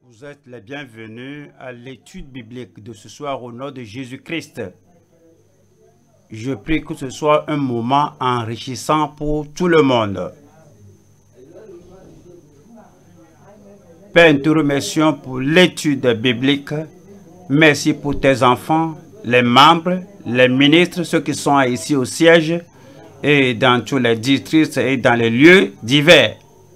Vous êtes les bienvenus à l'étude biblique de ce soir au nom de Jésus-Christ. Je prie que ce soit un moment enrichissant pour tout le monde. Père, nous te remercions pour l'étude biblique. Merci pour tes enfants, les membres, les ministres, ceux qui sont ici au siège et dans tous les districts et dans les lieux divers.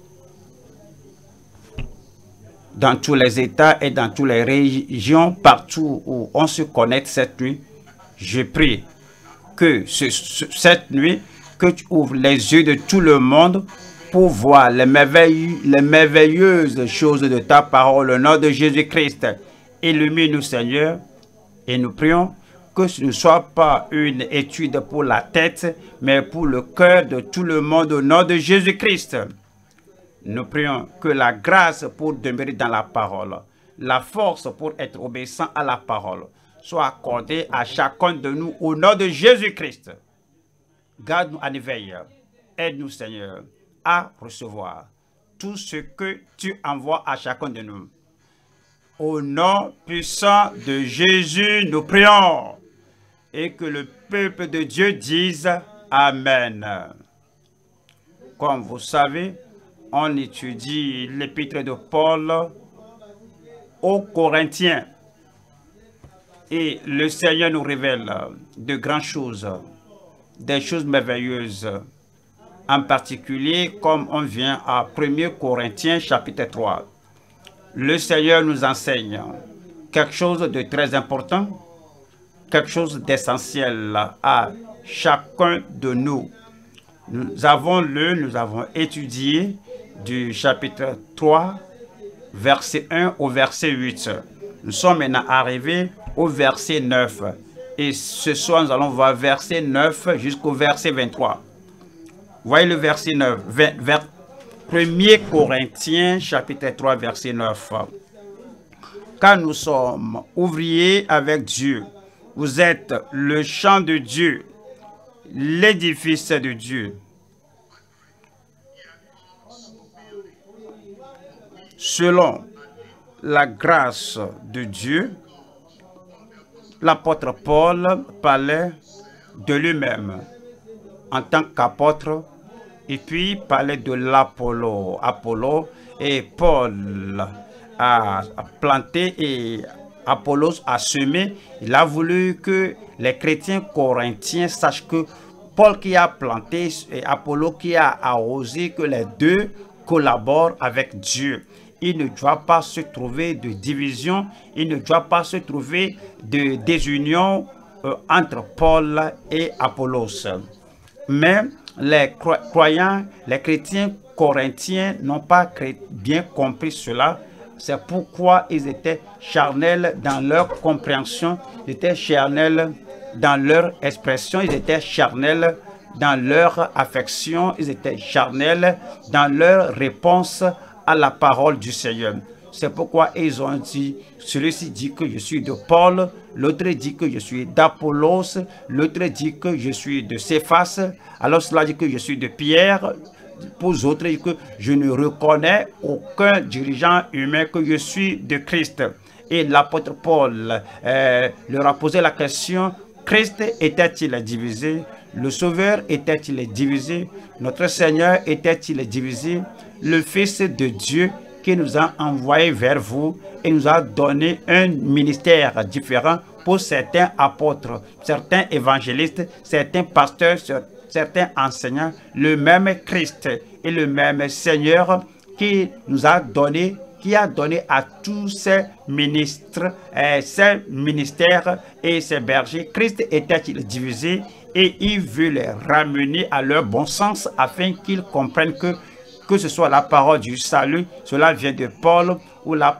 Dans tous les États et dans toutes les régions, partout où on se connecte cette nuit, je prie que cette nuit, que tu ouvres les yeux de tout le monde pour voir les merveilleuses choses de ta parole au nom de Jésus-Christ. Illumine-nous, Seigneur, et nous prions que ce ne soit pas une étude pour la tête, mais pour le cœur de tout le monde au nom de Jésus-Christ. Nous prions que la grâce pour demeurer dans la parole, la force pour être obéissant à la parole, soit accordée à chacun de nous au nom de Jésus-Christ. Garde-nous en éveil. Aide-nous, Seigneur, à recevoir tout ce que tu envoies à chacun de nous. Au nom puissant de Jésus, nous prions. Et que le peuple de Dieu dise Amen. Comme vous savez, on étudie l'épître de Paul aux Corinthiens. Et le Seigneur nous révèle de grandes choses, des choses merveilleuses. En particulier, comme on vient à 1 Corinthiens chapitre 3. Le Seigneur nous enseigne quelque chose de très important, quelque chose d'essentiel à chacun de nous. Nous avons lu, nous avons étudié du chapitre 3, verset 1 au verset 8. Nous sommes maintenant arrivés au verset 9. Et ce soir, nous allons voir verset 9 jusqu'au verset 23. Voyez le verset 9. 1 Corinthiens, chapitre 3, verset 9. Car nous sommes ouvriers avec Dieu. Vous êtes le champ de Dieu, l'édifice de Dieu. Selon la grâce de Dieu, l'apôtre Paul parlait de lui-même en tant qu'apôtre et puis parlait de l'Apollo. Apollo et Paul a planté et Apollos a semé. Il a voulu que les chrétiens corinthiens sachent que Paul qui a planté et Apollo qui a arrosé, que les deux collaborent avec Dieu. Il ne doit pas se trouver de division, il ne doit pas se trouver de désunion entre Paul et Apollos. Mais les croyants, les chrétiens corinthiens n'ont pas bien compris cela. C'est pourquoi ils étaient charnels dans leur compréhension, ils étaient charnels dans leur expression, ils étaient charnels dans leur affection, ils étaient charnels dans leur réponse à la parole du Seigneur. C'est pourquoi ils ont dit, celui-ci dit que je suis de Paul, l'autre dit que je suis d'Apollos, l'autre dit que je suis de Céphas, alors cela dit que je suis de Pierre, pour les autres dit que je ne reconnais aucun dirigeant humain, que je suis de Christ. Et l'apôtre Paul leur a posé la question, Christ était-il divisé? Le Sauveur était-il divisé? Notre Seigneur était-il divisé? Le Fils de Dieu qui nous a envoyés vers vous et nous a donné un ministère différent pour certains apôtres, certains évangélistes, certains pasteurs, certains enseignants, le même Christ et le même Seigneur qui nous a donné, qui a donné à tous ces ministres, ces ministères et ces bergers. Christ était-il divisé? Et il veut les ramener à leur bon sens afin qu'ils comprennent que ce soit la parole du salut, cela vient de Paul, ou la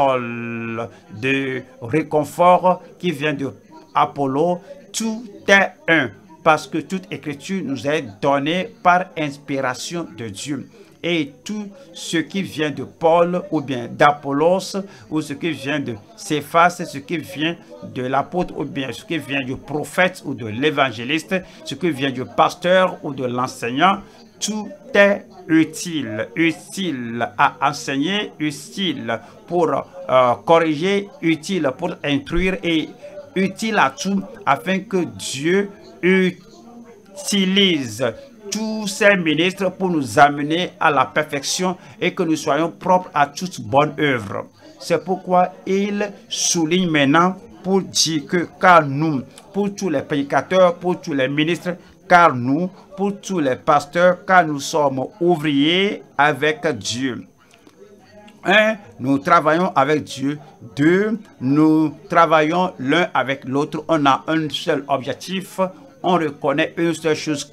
parole de réconfort qui vient de Apollo, tout est un, parce que toute écriture nous est donnée par inspiration de Dieu. et tout ce qui vient de Paul ou bien d'Apollos ou ce qui vient de Céphas, ce qui vient de l'apôtre ou bien ce qui vient du prophète ou de l'évangéliste, ce qui vient du pasteur ou de l'enseignant, tout est utile, utile à enseigner, utile pour corriger, utile pour instruire et utile à tout afin que Dieu utilise tous ces ministres pour nous amener à la perfection et que nous soyons propres à toute bonne œuvre. C'est pourquoi il souligne maintenant pour dire que car nous, pour tous les prédicateurs, pour tous les ministres, car nous, pour tous les pasteurs, car nous sommes ouvriers avec Dieu. 1. Nous travaillons avec Dieu. 2. Nous travaillons l'un avec l'autre. On a un seul objectif. On reconnaît une seule chose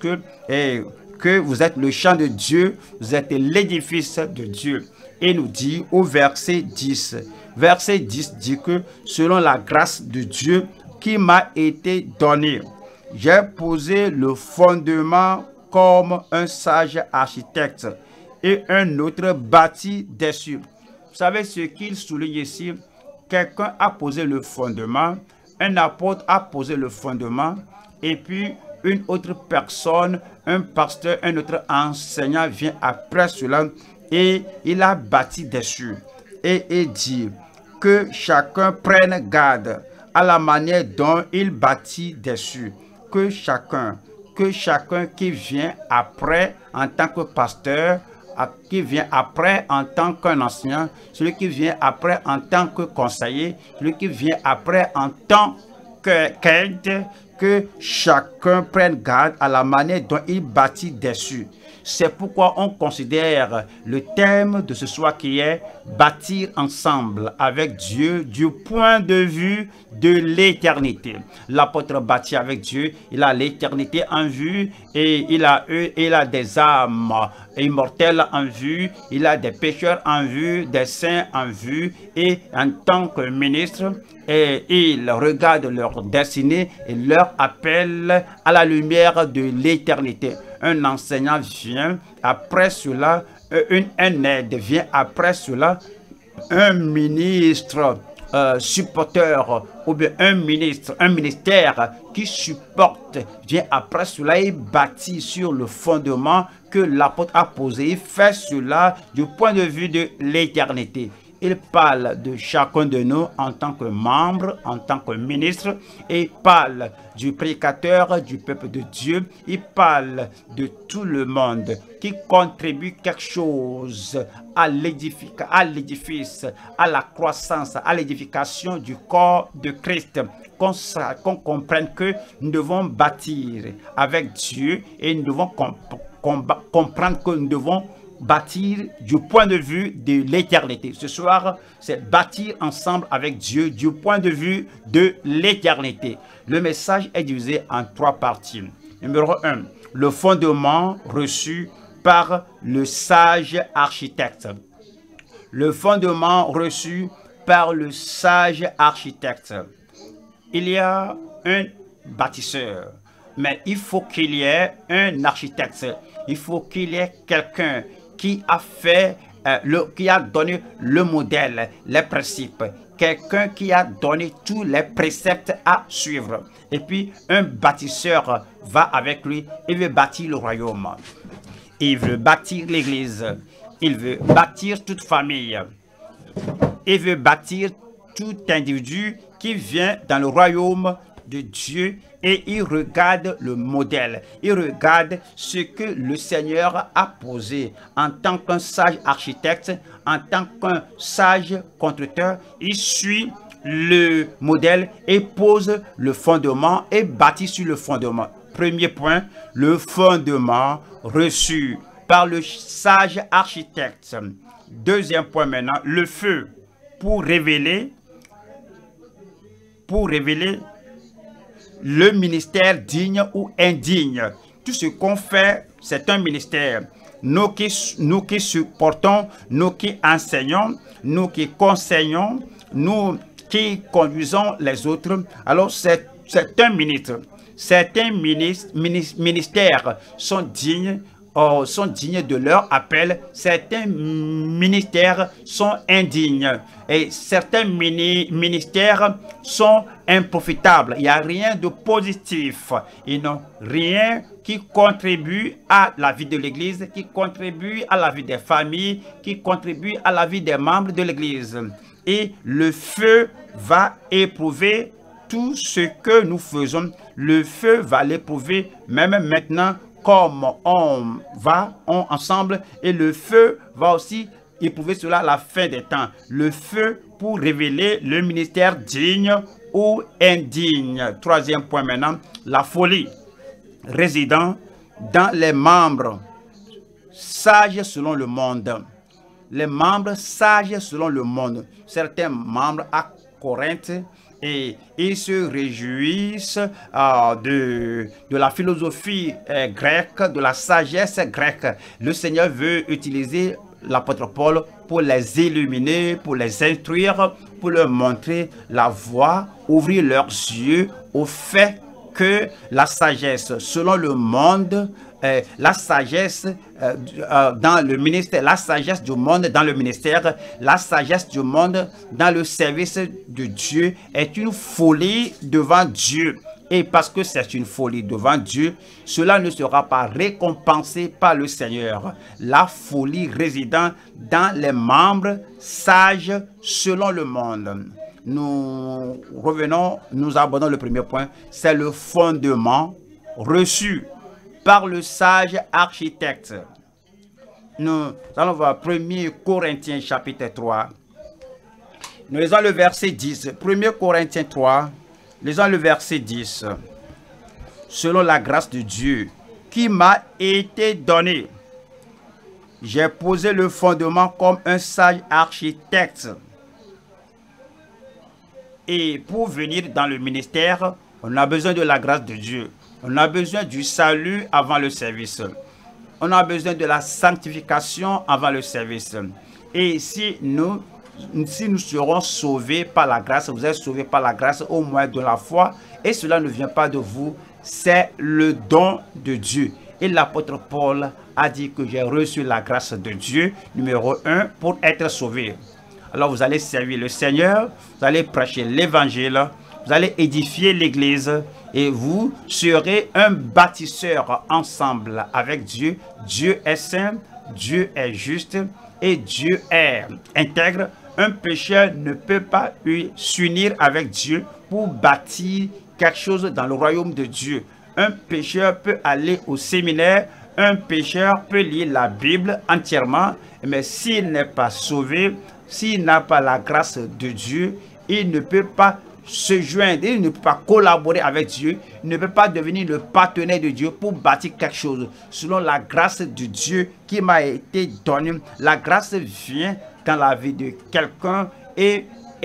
que vous êtes le champ de Dieu, vous êtes l'édifice de Dieu. Et nous dit au verset 10. Verset 10 dit que selon la grâce de Dieu qui m'a été donnée, j'ai posé le fondement comme un sage architecte et un autre bâti dessus. Vous savez ce qu'il souligne ici? Quelqu'un a posé le fondement, un apôtre a posé le fondement, et puis une autre personne, un pasteur, un autre enseignant vient après cela et il a bâti dessus. Et il dit que chacun prenne garde à la manière dont il bâtit dessus. Que chacun qui vient après en tant que pasteur, qui vient après en tant qu'un enseignant, celui qui vient après en tant que conseiller, celui qui vient après en tant qu'aide, que chacun prenne garde à la manière dont il bâtit dessus. C'est pourquoi on considère le thème de ce soir qui est bâtir ensemble avec Dieu du point de vue de l'éternité. L'apôtre bâtit avec Dieu, il a l'éternité en vue et il a des âmes immortelles en vue, il a des pécheurs en vue, des saints en vue, et en tant que ministre, il regarde leur destinée et leur appelle à la lumière de l'éternité. Un enseignant vient après cela, un aide vient après cela, un ministre supporteur ou bien un ministère qui supporte vient après cela et bâtit sur le fondement que l'apôtre a posé. Il fait cela du point de vue de l'éternité. Il parle de chacun de nous en tant que membre, en tant que ministre, et il parle du prédicateur, du peuple de Dieu. Il parle de tout le monde qui contribue quelque chose à l'édifice, à la croissance, à l'édification du corps de Christ. Qu'on comprenne que nous devons bâtir avec Dieu et nous devons comprendre que nous devons bâtir du point de vue de l'éternité. Ce soir, c'est bâtir ensemble avec Dieu du point de vue de l'éternité. Le message est divisé en 3 parties. Numéro 1, le fondement reçu par le sage architecte. Le fondement reçu par le sage architecte. Il y a un bâtisseur, mais il faut qu'il y ait un architecte. Il faut qu'il y ait quelqu'un qui a fait, qui a donné le modèle, les principes. Quelqu'un qui a donné tous les préceptes à suivre. Et puis, un bâtisseur va avec lui, il veut bâtir le royaume. Il veut bâtir l'église. Il veut bâtir toute famille. Il veut bâtir tout individu qui vient dans le royaume de Dieu et il regarde le modèle, il regarde ce que le Seigneur a posé en tant qu'un sage architecte, en tant qu'un sage constructeur. Il suit le modèle et pose le fondement et bâtit sur le fondement. Premier point, le fondement reçu par le sage architecte. Deuxième point maintenant, le feu pour révéler le ministère digne ou indigne. Tout ce qu'on fait, c'est un ministère. Nous qui supportons, nous qui enseignons, nous qui conseillons, nous qui conduisons les autres, alors c'est un ministre. Certains ministères sont dignes sont dignes de leur appel, certains ministères sont indignes et certains ministères sont improfitables. Il n'y a rien de positif. Ils n'ont rien qui contribue à la vie de l'Église, qui contribue à la vie des familles, qui contribue à la vie des membres de l'Église. Et le feu va éprouver tout ce que nous faisons. Le feu va l'éprouver même maintenant, comme on va ensemble, et le feu va aussi éprouver cela à la fin des temps. Le feu pour révéler le ministère digne ou indigne. Troisième point maintenant, la folie résidant dans les membres sages selon le monde. Les membres sages selon le monde. Certains membres à Corinthe, et ils se réjouissent de la philosophie grecque, de la sagesse grecque. Le Seigneur veut utiliser l'apôtre Paul pour les illuminer, pour les instruire, pour leur montrer la voie, ouvrir leurs yeux au fait que la sagesse selon le monde, la sagesse dans le ministère, la sagesse du monde dans le ministère, la sagesse du monde dans le service de Dieu est une folie devant Dieu. Et parce que c'est une folie devant Dieu, cela ne sera pas récompensé par le Seigneur. La folie résidant dans les membres sages selon le monde. Nous revenons, nous abordons le premier point, c'est le fondement reçu par le sage architecte. Nous allons voir 1 Corinthiens chapitre 3. Nous lisons le verset 10. 1 Corinthiens 3, lisons le verset 10. Selon la grâce de Dieu qui m'a été donnée, j'ai posé le fondement comme un sage architecte. Et pour venir dans le ministère, on a besoin de la grâce de Dieu. On a besoin du salut avant le service. On a besoin de la sanctification avant le service. Et si nous serons sauvés par la grâce, vous êtes sauvés par la grâce au moyen de la foi, et cela ne vient pas de vous, c'est le don de Dieu. Et l'apôtre Paul a dit que j'ai reçu la grâce de Dieu, numéro 1, pour être sauvé. Alors vous allez servir le Seigneur, vous allez prêcher l'évangile, vous allez édifier l'église et vous serez un bâtisseur ensemble avec Dieu. Dieu est saint, Dieu est juste et Dieu est intègre. Un pécheur ne peut pas s'unir avec Dieu pour bâtir quelque chose dans le royaume de Dieu. Un pécheur peut aller au séminaire, un pécheur peut lire la Bible entièrement, mais s'il n'est pas sauvé, s'il n'a pas la grâce de Dieu, il ne peut pas se joindre, il ne peut pas collaborer avec Dieu, il ne peut pas devenir le partenaire de Dieu pour bâtir quelque chose. Selon la grâce de Dieu qui m'a été donnée, la grâce vient dans la vie de quelqu'un et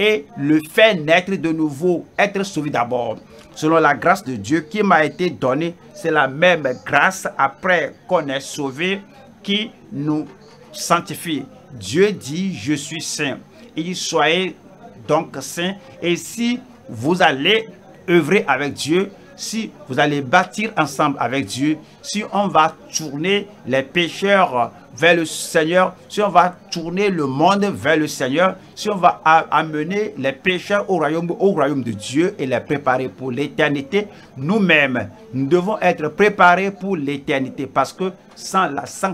le fait naître de nouveau, être sauvé d'abord. Selon la grâce de Dieu qui m'a été donnée, c'est la même grâce après qu'on est sauvé qui nous sanctifie. Dieu dit, je suis saint. Il dit, soyez donc saint. Et si vous allez œuvrer avec Dieu, si vous allez bâtir ensemble avec Dieu, si on va tourner les pécheurs vers le Seigneur, si on va tourner le monde vers le Seigneur, si on va amener les pécheurs au royaume de Dieu et les préparer pour l'éternité, nous-mêmes, nous devons être préparés pour l'éternité parce que sans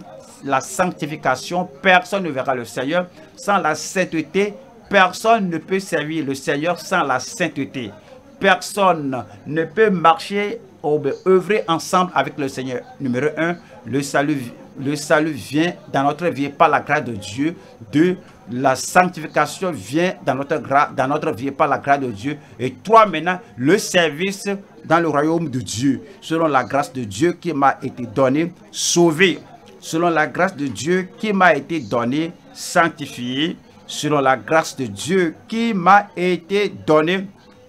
la sanctification, personne ne verra le Seigneur. Sans la sainteté, personne ne peut servir le Seigneur sans la sainteté. Personne ne peut marcher ou œuvrer ensemble avec le Seigneur. Numéro 1, le salut vient dans notre vie par la grâce de Dieu. 2, la sanctification vient dans notre vie par la grâce de Dieu. Et 3, maintenant, le service dans le royaume de Dieu. Selon la grâce de Dieu qui m'a été donnée, sauvé. Selon la grâce de Dieu qui m'a été donnée, sanctifié. Selon la grâce de Dieu qui m'a été donnée,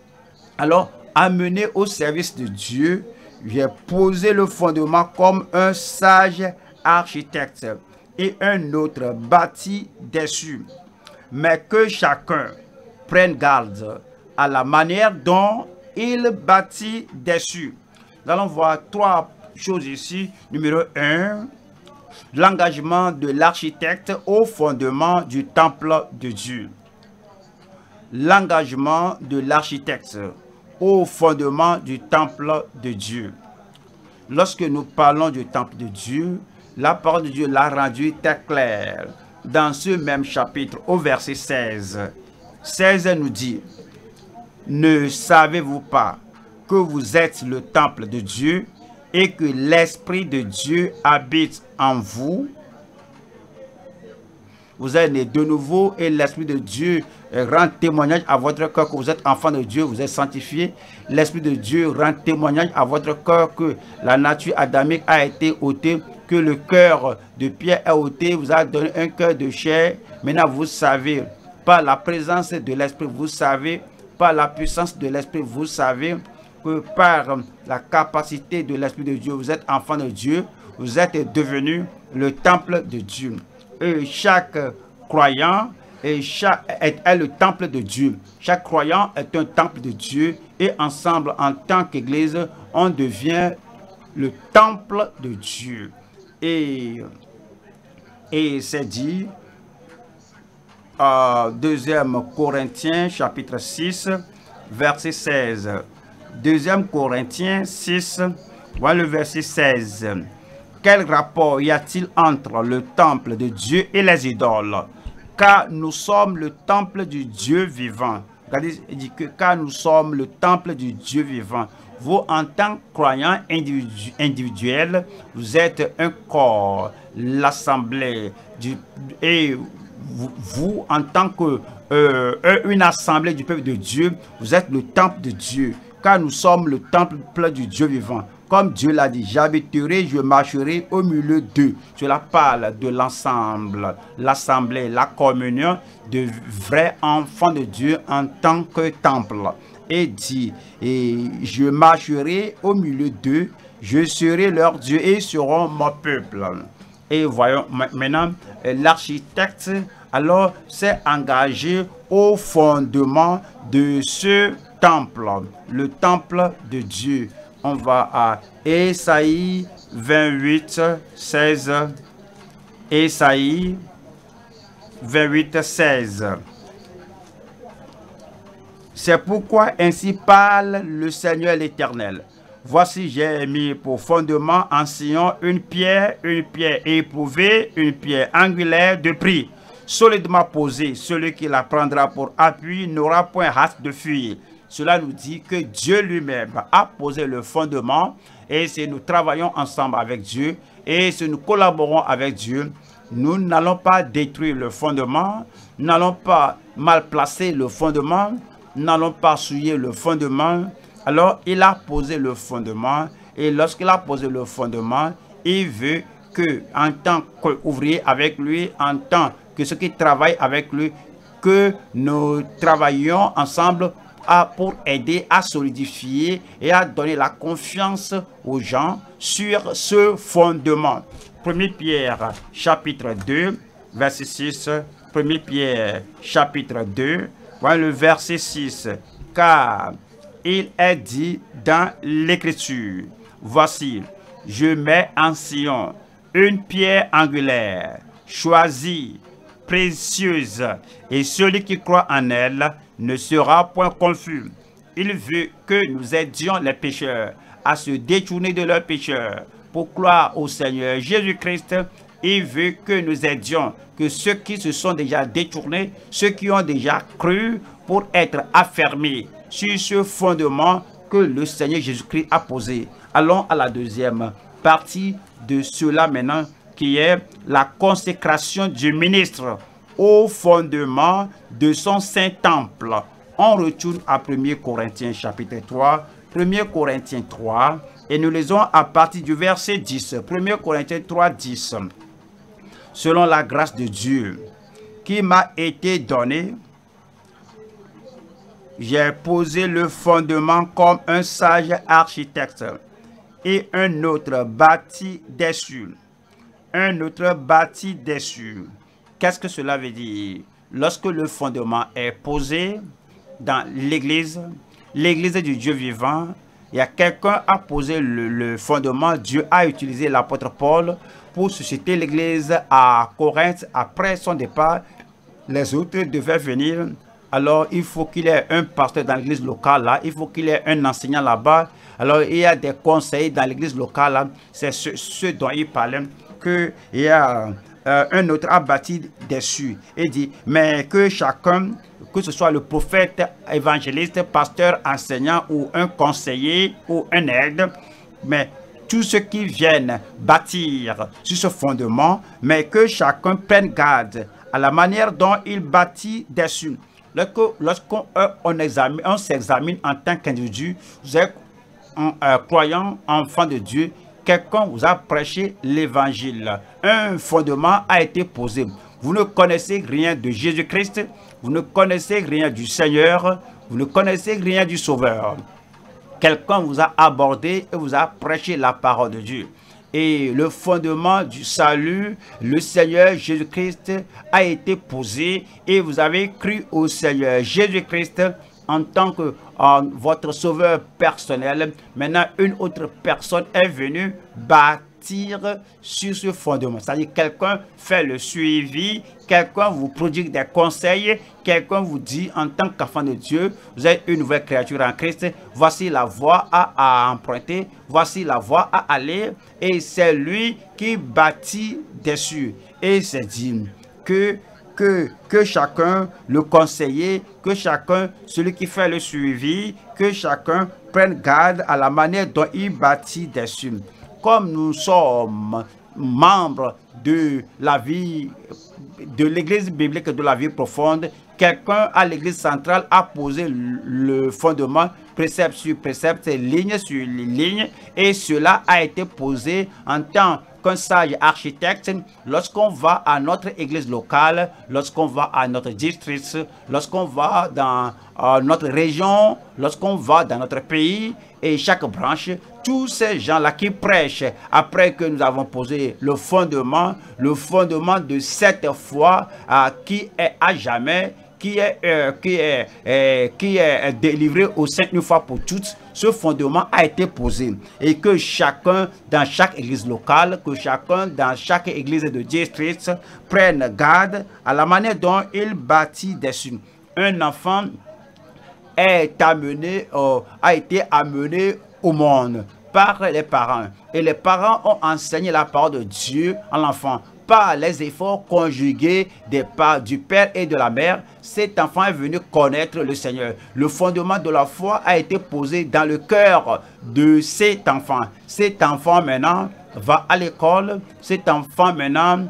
alors amené au service de Dieu, j'ai posé le fondement comme un sage architecte et un autre bâti dessus. Mais que chacun prenne garde à la manière dont il bâtit dessus. Nous allons voir 3 choses ici. Numéro 1, L'engagement de l'architecte au fondement du temple de Dieu. L'engagement de l'architecte au fondement du temple de Dieu. Lorsque nous parlons du temple de Dieu, la parole de Dieu l'a rendu très claire. Dans ce même chapitre, au verset 16, 16 nous dit, « Ne savez-vous pas que vous êtes le temple de Dieu et que l'Esprit de Dieu habite en vous? » Vous êtes né de nouveau et l'Esprit de Dieu rend témoignage à votre cœur que vous êtes enfant de Dieu, vous êtes sanctifié. L'Esprit de Dieu rend témoignage à votre cœur que la nature adamique a été ôtée, que le cœur de pierre est ôté, vous a donné un cœur de chair. Maintenant, vous savez, par la présence de l'Esprit, vous savez, par la puissance de l'Esprit, vous savez que par la capacité de l'Esprit de Dieu, vous êtes enfant de Dieu, vous êtes devenu le temple de Dieu. Et chaque croyant est le temple de Dieu. Chaque croyant est un temple de Dieu et ensemble, en tant qu'Église, on devient le temple de Dieu. Et c'est dit, 2 Corinthiens chapitre 6, verset 16. 2 Corinthiens 6, voilà le verset 16. Quel rapport y a-t-il entre le temple de Dieu et les idoles? Car nous sommes le temple du Dieu vivant. Regardez, il dit que car nous sommes le temple du Dieu vivant. Vous, en tant que croyants individuels, vous êtes un corps, l'assemblée, et vous, en tant qu'une assemblée du peuple de Dieu, vous êtes le temple de Dieu. Car nous sommes le temple du Dieu vivant. Comme Dieu l'a dit, j'habiterai, je marcherai au milieu d'eux. Cela parle de l'ensemble, l'assemblée, la communion de vrais enfants de Dieu en tant que temple. Et dit, et je marcherai au milieu d'eux, je serai leur Dieu et ils seront mon peuple. Et voyons maintenant, l'architecte alors s'est engagé au fondement de ce temple, le temple de Dieu. On va à Ésaïe 28, 16. Ésaïe 28, 16. C'est pourquoi ainsi parle le Seigneur l'Éternel. Voici, j'ai mis pour fondement en Sion une pierre éprouvée, une pierre angulaire de prix, solidement posée. Celui qui la prendra pour appui n'aura point hâte de fuir. Cela nous dit que Dieu lui-même a posé le fondement et si nous travaillons ensemble avec Dieu et si nous collaborons avec Dieu, nous n'allons pas détruire le fondement, nous n'allons pas mal placer le fondement, nous n'allons pas souiller le fondement. Alors, il a posé le fondement et lorsqu'il a posé le fondement, il veut que, en tant qu'ouvrier avec lui, en tant que ceux qui travaillent avec lui, que nous travaillions ensemble pour aider à solidifier et à donner la confiance aux gens sur ce fondement. 1 Pierre chapitre 2, verset 6. 1 Pierre chapitre 2, voilà le verset 6. Car il est dit dans l'Écriture, voici, je mets en Sion une pierre angulaire, choisie, précieuse, et celui qui croit en elle ne sera point confus. Il veut que nous aidions les pécheurs à se détourner de leurs pécheurs pour croire au Seigneur Jésus-Christ. Il veut que nous aidions que ceux qui se sont déjà détournés, ceux qui ont déjà cru pour être affermés sur ce fondement que le Seigneur Jésus-Christ a posé. Allons à la deuxième partie de cela maintenant, qui est la consécration du ministre au fondement de son saint temple. On retourne à 1 Corinthiens chapitre 3, 1 Corinthiens 3, et nous lisons à partir du verset 10. 1 Corinthiens 3, 10. Selon la grâce de Dieu qui m'a été donnée, j'ai posé le fondement comme un sage architecte et un autre bâti dessus. Un autre bâti dessus. Qu'est-ce que cela veut dire? Lorsque le fondement est posé dans l'église du Dieu vivant, Il y a quelqu'un qui a posé le fondement. Dieu a utilisé l'apôtre Paul pour susciter l'église à Corinthe. Après son départ, les autres devaient venir. Alors, il faut qu'il y ait un pasteur dans l'église locale là. Il faut qu'il y ait un enseignant là-bas. Alors, il y a des conseillers dans l'église locale là. C'est ce dont il parlait. Qu'il y a un autre a bâti dessus. Et dit, mais que chacun, que ce soit le prophète, évangéliste, pasteur, enseignant ou un conseiller ou un aide, mais tous ceux qui viennent bâtir sur ce fondement, mais que chacun prenne garde à la manière dont il bâtit dessus. Lorsqu'on s'examine en tant qu'individu, vous êtes un croyant, enfant de Dieu, quelqu'un vous a prêché l'évangile. Un fondement a été posé. Vous ne connaissez rien de Jésus-Christ, vous ne connaissez rien du Seigneur, vous ne connaissez rien du Sauveur. Quelqu'un vous a abordé et vous a prêché la parole de Dieu. Et le fondement du salut, le Seigneur Jésus-Christ a été posé et vous avez cru au Seigneur Jésus-Christ en tant que votre sauveur personnel. Maintenant, une autre personne est venue bâtir sur ce fondement. C'est-à-dire quelqu'un fait le suivi, quelqu'un vous prodigue des conseils, quelqu'un vous dit en tant qu'enfant de Dieu, vous êtes une nouvelle créature en Christ, voici la voie à emprunter, voici la voie à aller, et c'est lui qui bâtit dessus. Et c'est dit que chacun, le conseiller, que chacun, celui qui fait le suivi, que chacun prenne garde à la manière dont il bâtit dessus. Comme nous sommes membres de la vie, de l'église biblique de la vie profonde, quelqu'un à l'église centrale a posé le fondement, précepte sur précepte, ligne sur ligne, et cela a été posé en tant qu'un sage architecte. Lorsqu'on va à notre église locale, lorsqu'on va à notre district, lorsqu'on va dans notre région, lorsqu'on va dans notre pays, et chaque branche, tous ces gens-là qui prêchent, après que nous avons posé le fondement de cette foi qui est à jamais, qui est délivré au Saint une fois pour toutes, ce fondement a été posé. Et que chacun dans chaque église locale, que chacun dans chaque église de district prenne garde à la manière dont il bâtit dessus. Un enfant a été amené au monde par les parents. Et les parents ont enseigné la parole de Dieu à l'enfant. Par les efforts conjugués du père et de la mère, cet enfant est venu connaître le Seigneur. Le fondement de la foi a été posé dans le cœur de cet enfant. Cet enfant maintenant va à l'école. Cet enfant maintenant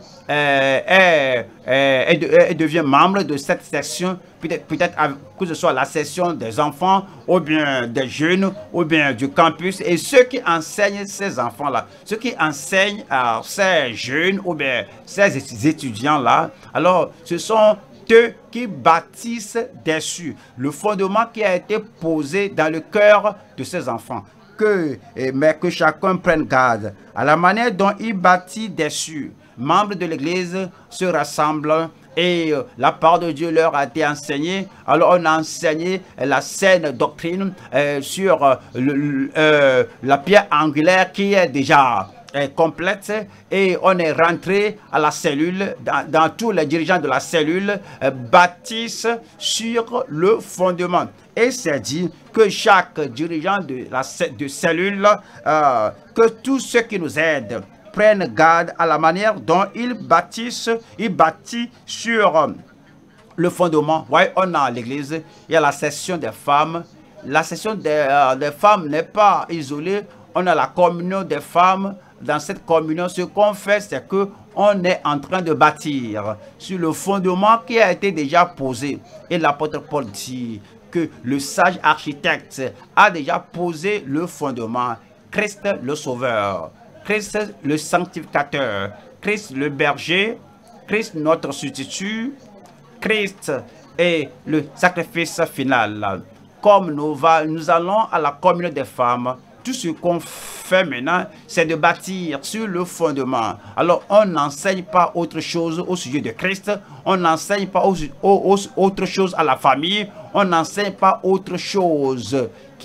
devient membre de cette section, peut-être que ce soit la section des enfants, ou bien des jeunes, ou bien du campus. Et ceux qui enseignent ces enfants-là, ceux qui enseignent à ces jeunes, ou bien ces étudiants-là, alors ce sont eux qui bâtissent dessus le fondement qui a été posé dans le cœur de ces enfants. Mais que chacun prenne garde à la manière dont il bâtit dessus. Membres de l'église se rassemblent et la parole de Dieu leur a été enseignée. Alors on a enseigné la saine doctrine sur la pierre angulaire qui est déjà complète, et on est rentré à la cellule, dans tous les dirigeants de la cellule bâtissent sur le fondement. Et c'est dit que chaque dirigeant de cellule, que tous ceux qui nous aident prennent garde à la manière dont ils bâtit sur le fondement. Ouais, on a l'église, il y a la session des femmes. La session des femmes n'est pas isolée. On a la communion des femmes. Dans cette communion, ce qu'on fait, c'est que on est en train de bâtir sur le fondement qui a été déjà posé. Et l'apôtre Paul dit que le sage architecte a déjà posé le fondement. Christ le Sauveur, Christ le Sanctificateur, Christ le Berger, Christ notre substitut, Christ est le sacrifice final. Comme nous allons à la communion des femmes, tout ce qu'on fait maintenant, c'est de bâtir sur le fondement. Alors, on n'enseigne pas autre chose au sujet de Christ. On n'enseigne pas autre chose à la famille. On n'enseigne pas autre chose qui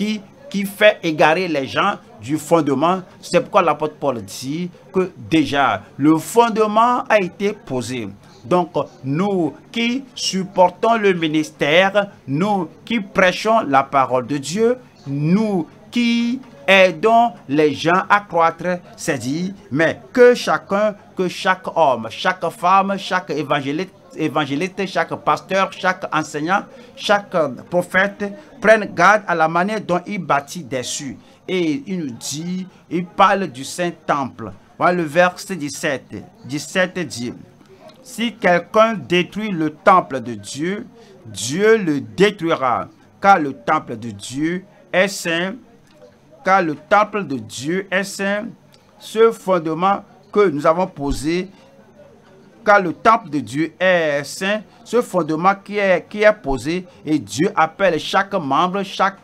qui fait égarer les gens du fondement. C'est pourquoi l'apôtre Paul dit que déjà le fondement a été posé. Donc nous qui supportons le ministère, nous qui prêchons la parole de Dieu, nous qui aidons les gens à croître, c'est dit, mais que chacun, que chaque homme, chaque femme, chaque évangéliste, chaque pasteur, chaque enseignant, chaque prophète prenne garde à la manière dont il bâtit des cieux. Et il nous dit, il parle du Saint-Temple. Voilà le verset 17. 17 dit, si quelqu'un détruit le temple de Dieu, Dieu le détruira, car le temple de Dieu est saint. Car le temple de Dieu est saint, ce fondement que nous avons posé, car le temple de Dieu est saint, ce fondement qui est posé, et Dieu appelle chaque membre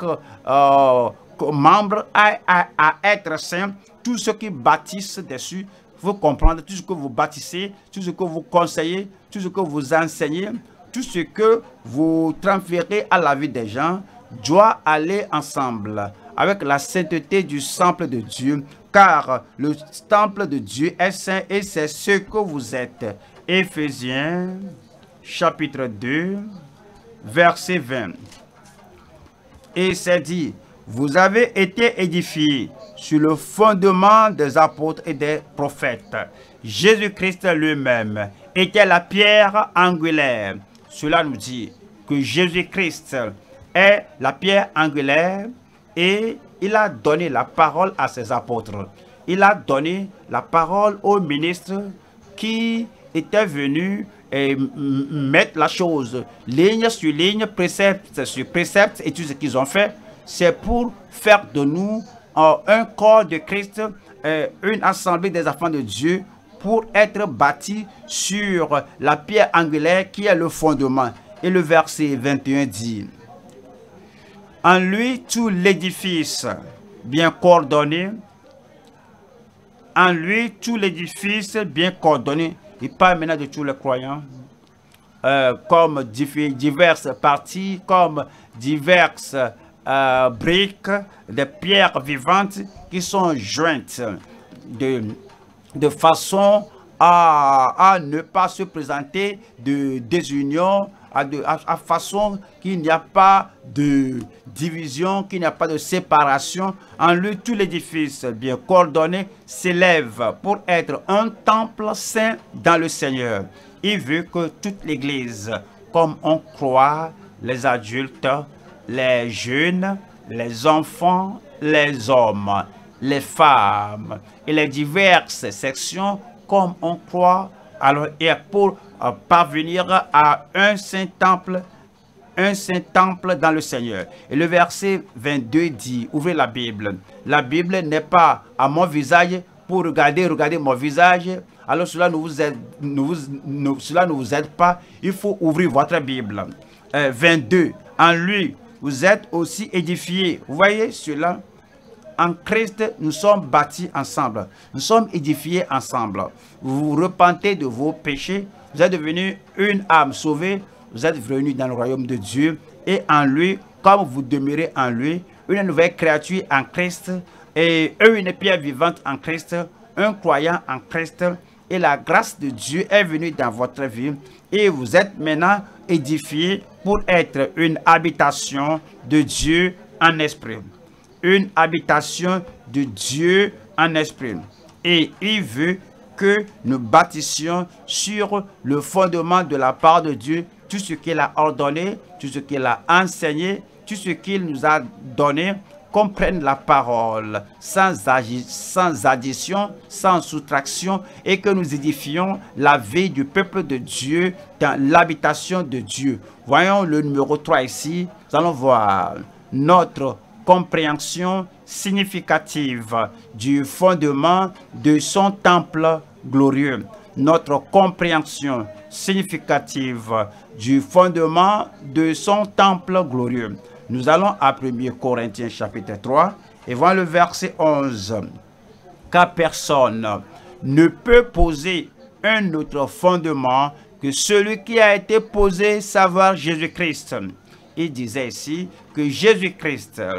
à être saint. Tous ceux qui bâtissent dessus, vous comprendre, tout ce que vous bâtissez, tout ce que vous conseillez, tout ce que vous enseignez, tout ce que vous transférez à la vie des gens, doit aller ensemble avec la sainteté du temple de Dieu, car le temple de Dieu est saint et c'est ce que vous êtes. Éphésiens, chapitre 2, verset 20. Et c'est dit, vous avez été édifiés sur le fondement des apôtres et des prophètes. Jésus-Christ lui-même était la pierre angulaire. Cela nous dit que Jésus-Christ est la pierre angulaire. Et il a donné la parole à ses apôtres. Il a donné la parole aux ministres qui étaient venus mettre la chose ligne sur ligne, précepte sur précepte. Et tout ce qu'ils ont fait, c'est pour faire de nous un corps de Christ, une assemblée des enfants de Dieu, pour être bâtis sur la pierre angulaire qui est le fondement. Et le verset 21 dit, en lui, tout l'édifice bien coordonné. En lui, tout l'édifice bien coordonné. Il parle maintenant de tous les croyants. Comme diverses parties, comme diverses briques, des pierres vivantes qui sont jointes de façon à ne pas se présenter de désunion, à façon qu'il n'y a pas de division, qu'il n'y a pas de séparation. En lui, tout l'édifice bien coordonné s'élève pour être un temple saint dans le Seigneur. Il veut que toute l'Église, comme on croit, les adultes, les jeunes, les enfants, les hommes, les femmes et les diverses sections, comme on croit, alors et pour parvenir à un saint temple dans le Seigneur. Et le verset 22 dit, ouvrez la Bible n'est pas à mon visage pour regarder mon visage. Alors cela ne vous aide pas. Il faut ouvrir votre Bible. 22, en lui, vous êtes aussi édifiés. Vous voyez cela? En Christ, nous sommes bâtis ensemble. Nous sommes édifiés ensemble. Vous vous repentez de vos péchés. Vous êtes devenu une âme sauvée. Vous êtes venu dans le royaume de Dieu. Et en lui, comme vous demeurez en lui, une nouvelle créature en Christ, et une pierre vivante en Christ, un croyant en Christ. Et la grâce de Dieu est venue dans votre vie. Et vous êtes maintenant édifiés pour être une habitation de Dieu en esprit. Une habitation de Dieu en esprit. Et il veut que nous bâtissions sur le fondement de la part de Dieu, tout ce qu'il a ordonné, tout ce qu'il a enseigné, tout ce qu'il nous a donné, qu'on prenne la parole sans addition, sans soustraction, et que nous édifions la vie du peuple de Dieu dans l'habitation de Dieu. Voyons le numéro 3 ici. Nous allons voir notre compréhension significative du fondement de son temple glorieux. Notre compréhension significative du fondement de son temple glorieux. Nous allons à 1 Corinthiens chapitre 3 et voir le verset 11. Car personne ne peut poser un autre fondement que celui qui a été posé, savoir Jésus-Christ. Il disait ici que Jésus-Christ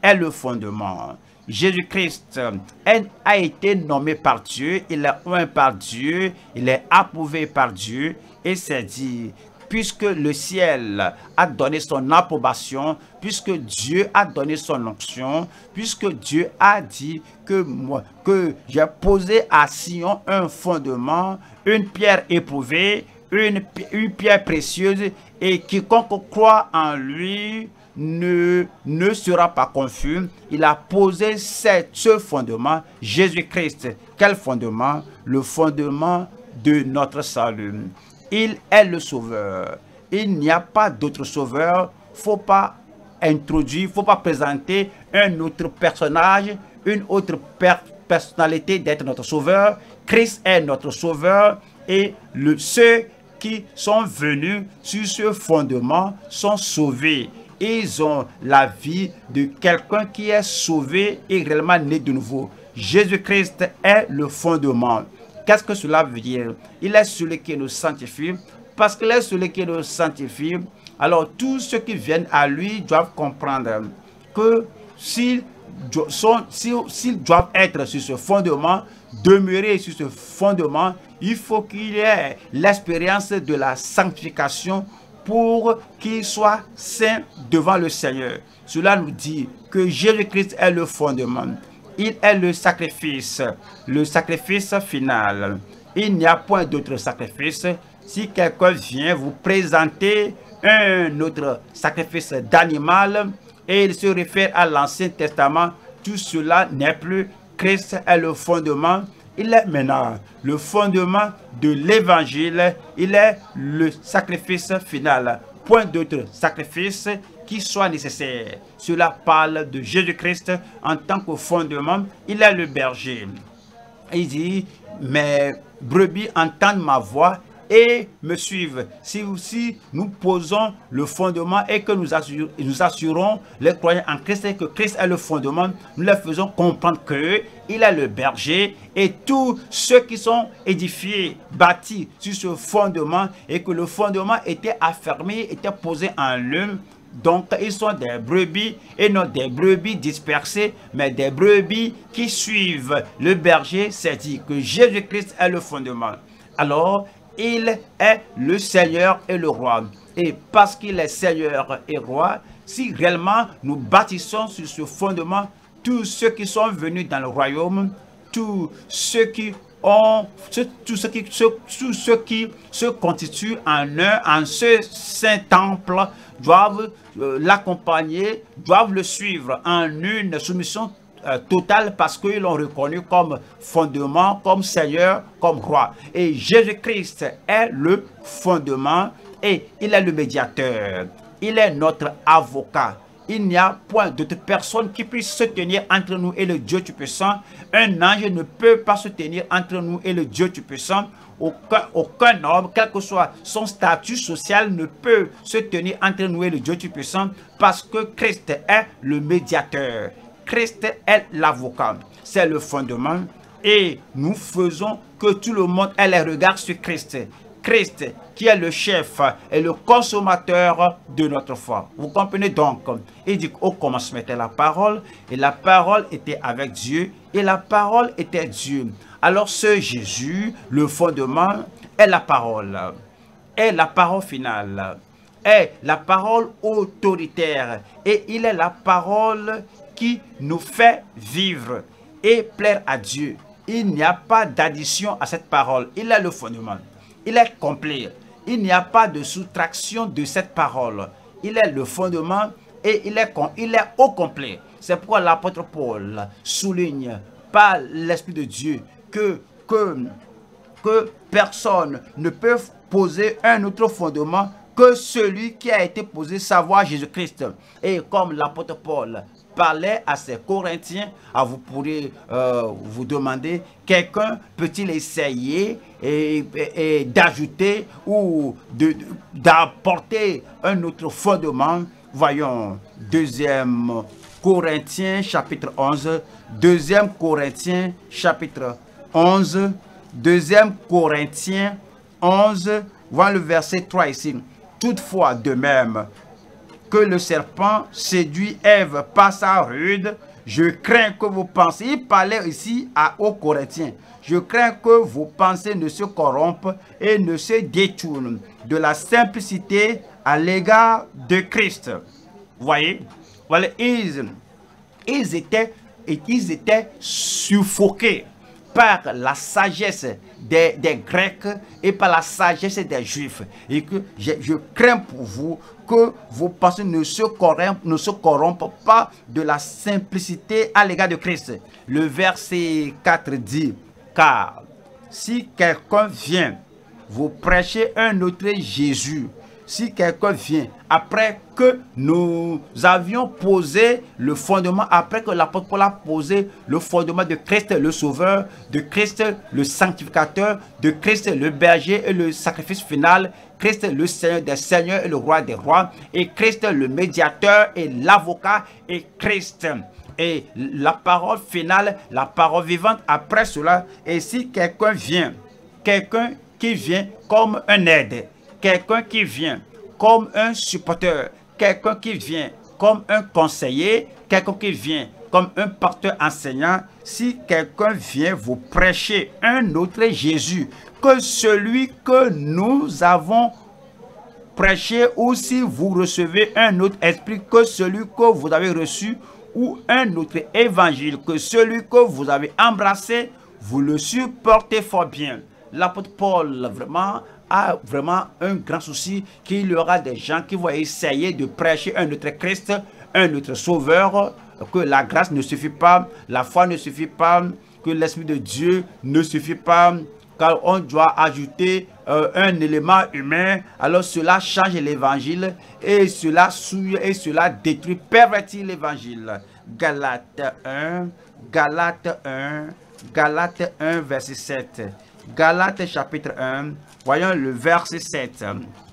est le fondement. Jésus-Christ a été nommé par Dieu, il est oint par Dieu, il est approuvé par Dieu, et c'est dit, puisque le ciel a donné son approbation, puisque Dieu a donné son onction, puisque Dieu a dit que j'ai posé à Sion un fondement, une pierre éprouvée, une pierre précieuse, et quiconque croit en lui ne sera pas confus. Il a posé ce fondement, Jésus-Christ. Quel fondement? Le fondement de notre salut. Il est le sauveur. Il n'y a pas d'autre sauveur. Il ne faut pas introduire, il ne faut pas présenter un autre personnage, une autre personnalité d'être notre sauveur. Christ est notre sauveur, et ceux qui sont venus sur ce fondement sont sauvés. Ils ont la vie de quelqu'un qui est sauvé et réellement né de nouveau. Jésus-Christ est le fondement. Qu'est-ce que cela veut dire? Il est celui qui nous sanctifie. Parce qu'il est celui qui nous sanctifie, alors tous ceux qui viennent à lui doivent comprendre que s'ils doivent être sur ce fondement, demeurer sur ce fondement, il faut qu'il y ait l'expérience de la sanctification pour qu'ils soient saints devant le Seigneur. Cela nous dit que Jésus-Christ est le fondement. Il est le sacrifice final. Il n'y a point d'autre sacrifice. Si quelqu'un vient vous présenter un autre sacrifice d'animal et il se réfère à l'Ancien Testament, tout cela n'est plus. Christ est le fondement. Il est maintenant le fondement de l'évangile. Il est le sacrifice final. Point d'autre sacrifice qui soit nécessaire. Cela parle de Jésus-Christ en tant que fondement. Il est le berger. Il dit, mes brebis entendent ma voix et me suivent. Si nous posons le fondement et que nous assurons les croyants en Christ et que Christ est le fondement, nous leur faisons comprendre qu'il est le berger et tous ceux qui sont édifiés, bâtis sur ce fondement et que le fondement était affermé, était posé en eux. Donc, ils sont des brebis et non des brebis dispersées, mais des brebis qui suivent le berger. C'est dit que Jésus-Christ est le fondement. Alors, il est le Seigneur et le roi. Et parce qu'il est Seigneur et roi, si réellement nous bâtissons sur ce fondement, tous ceux qui sont venus dans le royaume, tous ceux qui se constituent en ce saint temple, doivent l'accompagner, doivent le suivre en une soumission totale parce qu'ils l'ont reconnu comme fondement, comme Seigneur, comme roi. Et Jésus-Christ est le fondement et il est le médiateur. Il est notre avocat. Il n'y a point d'autre personne qui puisse se tenir entre nous et le Dieu Tout-Puissant. Un ange ne peut pas se tenir entre nous et le Dieu Tout-Puissant. Aucun homme, quel que soit son statut social, ne peut se tenir entre nous et le Dieu Tout-Puissant parce que Christ est le médiateur. Christ est l'avocat. C'est le fondement. Et nous faisons que tout le monde ait les regards sur Christ. Christ qui est le chef et le consommateur de notre foi. Vous comprenez donc? Il dit qu'au commencement était la parole et la parole était avec Dieu et la parole était Dieu. Alors ce Jésus, le fondement, est la parole finale, est la parole autoritaire et il est la parole qui nous fait vivre et plaire à Dieu. Il n'y a pas d'addition à cette parole. Il est le fondement. Il est complet. Il n'y a pas de soustraction de cette parole. Il est le fondement et il est au complet. C'est pourquoi l'apôtre Paul souligne par l'Esprit de Dieu que personne ne peut poser un autre fondement que celui qui a été posé, savoir Jésus-Christ. Et comme l'apôtre Paul parlait à ses Corinthiens, vous pourrez vous demander, quelqu'un peut-il essayer d'ajouter ou d'apporter un autre fondement? Voyons 2 Corinthiens chapitre 11, 2 Corinthiens chapitre 11, 2 Corinthiens 11, voyons le verset 3 ici. Toutefois, de même que le serpent séduit Ève par sa rude. Je crains que vos pensées, il parlait ici aux Corinthiens, je crains que vos pensées ne se corrompent et ne se détournent de la simplicité à l'égard de Christ. Vous voyez, voilà, ils étaient suffoqués par la sagesse des Grecs et par la sagesse des Juifs. Et que je crains pour vous que vos pensées ne se corrompent pas de la simplicité à l'égard de Christ. Le verset 4 dit, car si quelqu'un vient vous prêcher un autre Jésus, si quelqu'un vient, après que nous avions posé le fondement, après que l'apôtre Paul a posé le fondement de Christ le Sauveur, de Christ le Sanctificateur, de Christ le berger et le sacrifice final, Christ le Seigneur des Seigneurs et le Roi des Rois, et Christ le médiateur et l'avocat, et Christ et la parole finale, la parole vivante après cela. Et si quelqu'un vient, quelqu'un qui vient comme un aide, quelqu'un qui vient comme un supporteur, quelqu'un qui vient comme un conseiller, quelqu'un qui vient comme un pasteur enseignant, si quelqu'un vient vous prêcher un autre Jésus que celui que nous avons prêché, ou si vous recevez un autre esprit que celui que vous avez reçu, ou un autre évangile que celui que vous avez embrassé, vous le supportez fort bien. L'apôtre Paul a vraiment un grand souci qu'il y aura des gens qui vont essayer de prêcher un autre Christ, un autre Sauveur, que la grâce ne suffit pas, la foi ne suffit pas, que l'Esprit de Dieu ne suffit pas, car on doit ajouter un élément humain. Alors cela change l'évangile et cela souille et cela détruit, pervertit l'évangile. Galates 1, verset 7. Galates chapitre 1, voyons le verset 7.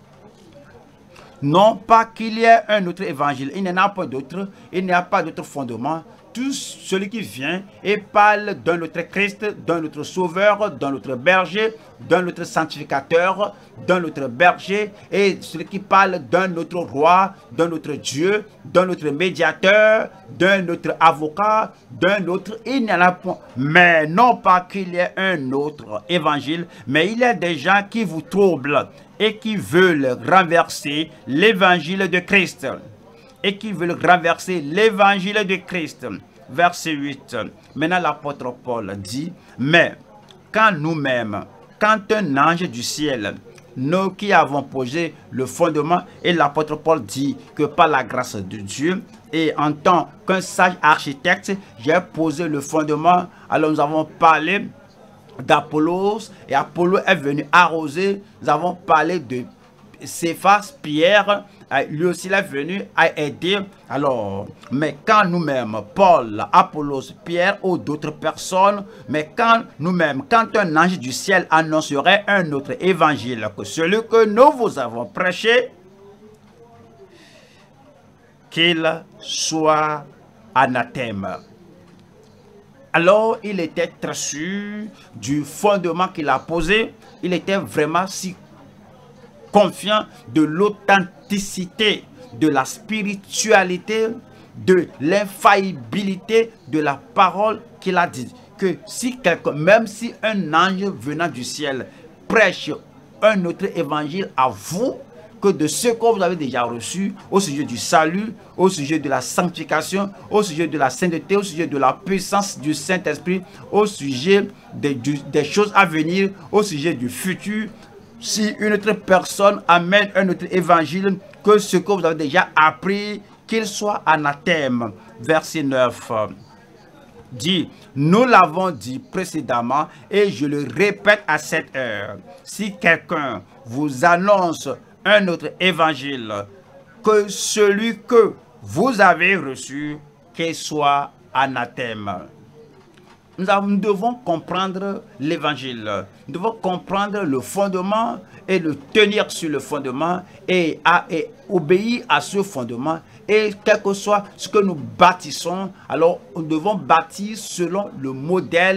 Non pas qu'il y ait un autre évangile, il n'y en a pas d'autre, il n'y a pas d'autre fondement. Tout celui qui vient et parle d'un autre Christ, d'un autre Sauveur, d'un autre berger, d'un autre sanctificateur, d'un autre berger, et celui qui parle d'un autre roi, d'un autre Dieu, d'un autre médiateur, d'un autre avocat, d'un autre, il n'y en a pas. Mais non pas qu'il y ait un autre évangile, mais il y a des gens qui vous troublent et qui veulent renverser l'évangile de Christ. Et qui veulent renverser l'évangile de Christ. Verset 8. Maintenant l'apôtre Paul dit, mais quand nous-mêmes, quand un ange du ciel, nous qui avons posé le fondement, et l'apôtre Paul dit que par la grâce de Dieu, et en tant qu'un sage architecte, j'ai posé le fondement. Alors nous avons parlé d'Apollos, et Apollo est venu arroser. Nous avons parlé de Céphas, Pierre, lui aussi il est venu à aider. Alors, mais quand nous-mêmes, Paul, Apollos, Pierre ou d'autres personnes, mais quand nous-mêmes, quand un ange du ciel annoncerait un autre évangile que celui que nous vous avons prêché, qu'il soit anathème. Alors, il était très sûr du fondement qu'il a posé. Il était vraiment si confiant de l'authenticité, de la spiritualité, de l'infaillibilité de la parole qu'il a dit. Que si quelqu'un, même si un ange venant du ciel prêche un autre évangile à vous, que de ce que vous avez déjà reçu au sujet du salut, au sujet de la sanctification, au sujet de la sainteté, au sujet de la puissance du Saint-Esprit, au sujet des choses à venir, au sujet du futur. Si une autre personne amène un autre évangile que ce que vous avez déjà appris, qu'il soit anathème. Verset 9 dit, nous l'avons dit précédemment et je le répète à cette heure. Si quelqu'un vous annonce un autre évangile que celui que vous avez reçu, qu'il soit anathème. Nous devons comprendre l'évangile. Nous devons comprendre le fondement et le tenir sur le fondement et obéir à ce fondement. Et quel que soit ce que nous bâtissons, alors nous devons bâtir selon le modèle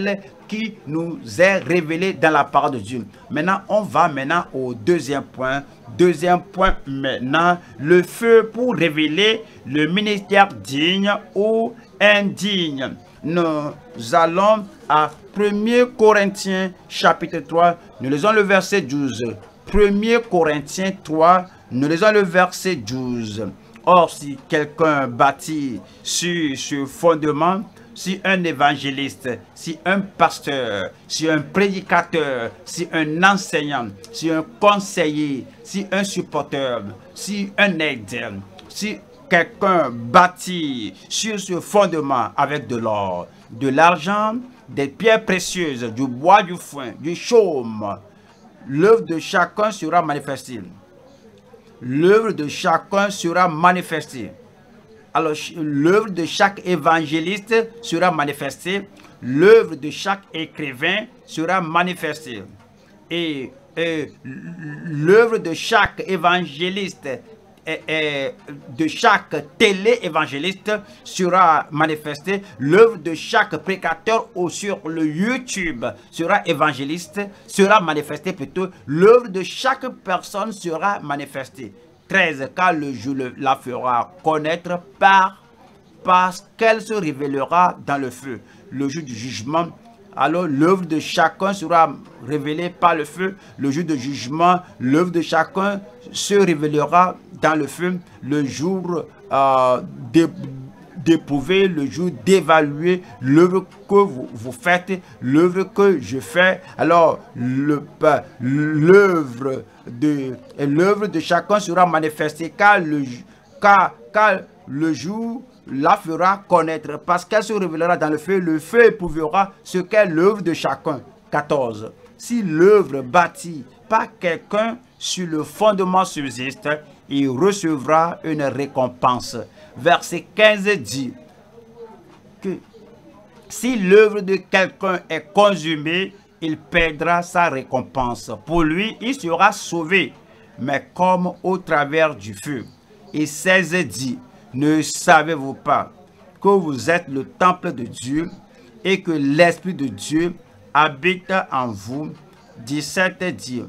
qui nous est révélé dans la parole de Dieu. Maintenant, on va maintenant au deuxième point. Deuxième point maintenant, le feu pour révéler le ministère digne ou indigne. Nous allons à 1 Corinthiens chapitre 3, nous lisons le verset 12. 1 Corinthiens 3, nous lisons le verset 12. Or, si quelqu'un bâtit sur ce fondement, si un évangéliste, si un pasteur, si un prédicateur, si un enseignant, si un conseiller, si un supporteur, si un aide, si quelqu'un bâtit sur ce fondement avec de l'or, de l'argent, des pierres précieuses, du bois, du foin, du chaume, l'œuvre de chacun sera manifestée. L'œuvre de chacun sera manifestée. Alors, l'œuvre de chaque évangéliste sera manifestée. L'œuvre de chaque écrivain sera manifestée. Et l'œuvre de chaque évangéliste de chaque télé-évangéliste sera manifestée. L'œuvre de chaque prédicateur sur le YouTube sera évangéliste, sera manifestée plutôt. L'œuvre de chaque personne sera manifestée. 13, car le jour la fera connaître parce qu'elle se révélera dans le feu. Le jour du jugement, alors l'œuvre de chacun sera révélée par le feu. Le jour de jugement, l'œuvre de chacun se révélera dans le feu. Le jour d'éprouver, le jour d'évaluer l'œuvre que vous faites, l'œuvre que je fais. Alors l'œuvre de chacun sera manifestée car le jour la fera connaître parce qu'elle se révélera dans le feu éprouvera ce qu'est l'œuvre de chacun. 14. Si l'œuvre bâtie par quelqu'un sur le fondement subsiste, il recevra une récompense. Verset 15 dit que si l'œuvre de quelqu'un est consumée, il perdra sa récompense. Pour lui, il sera sauvé, mais comme au travers du feu. Et 16 dit, ne savez-vous pas que vous êtes le temple de Dieu et que l'Esprit de Dieu habite en vous? 17 dit,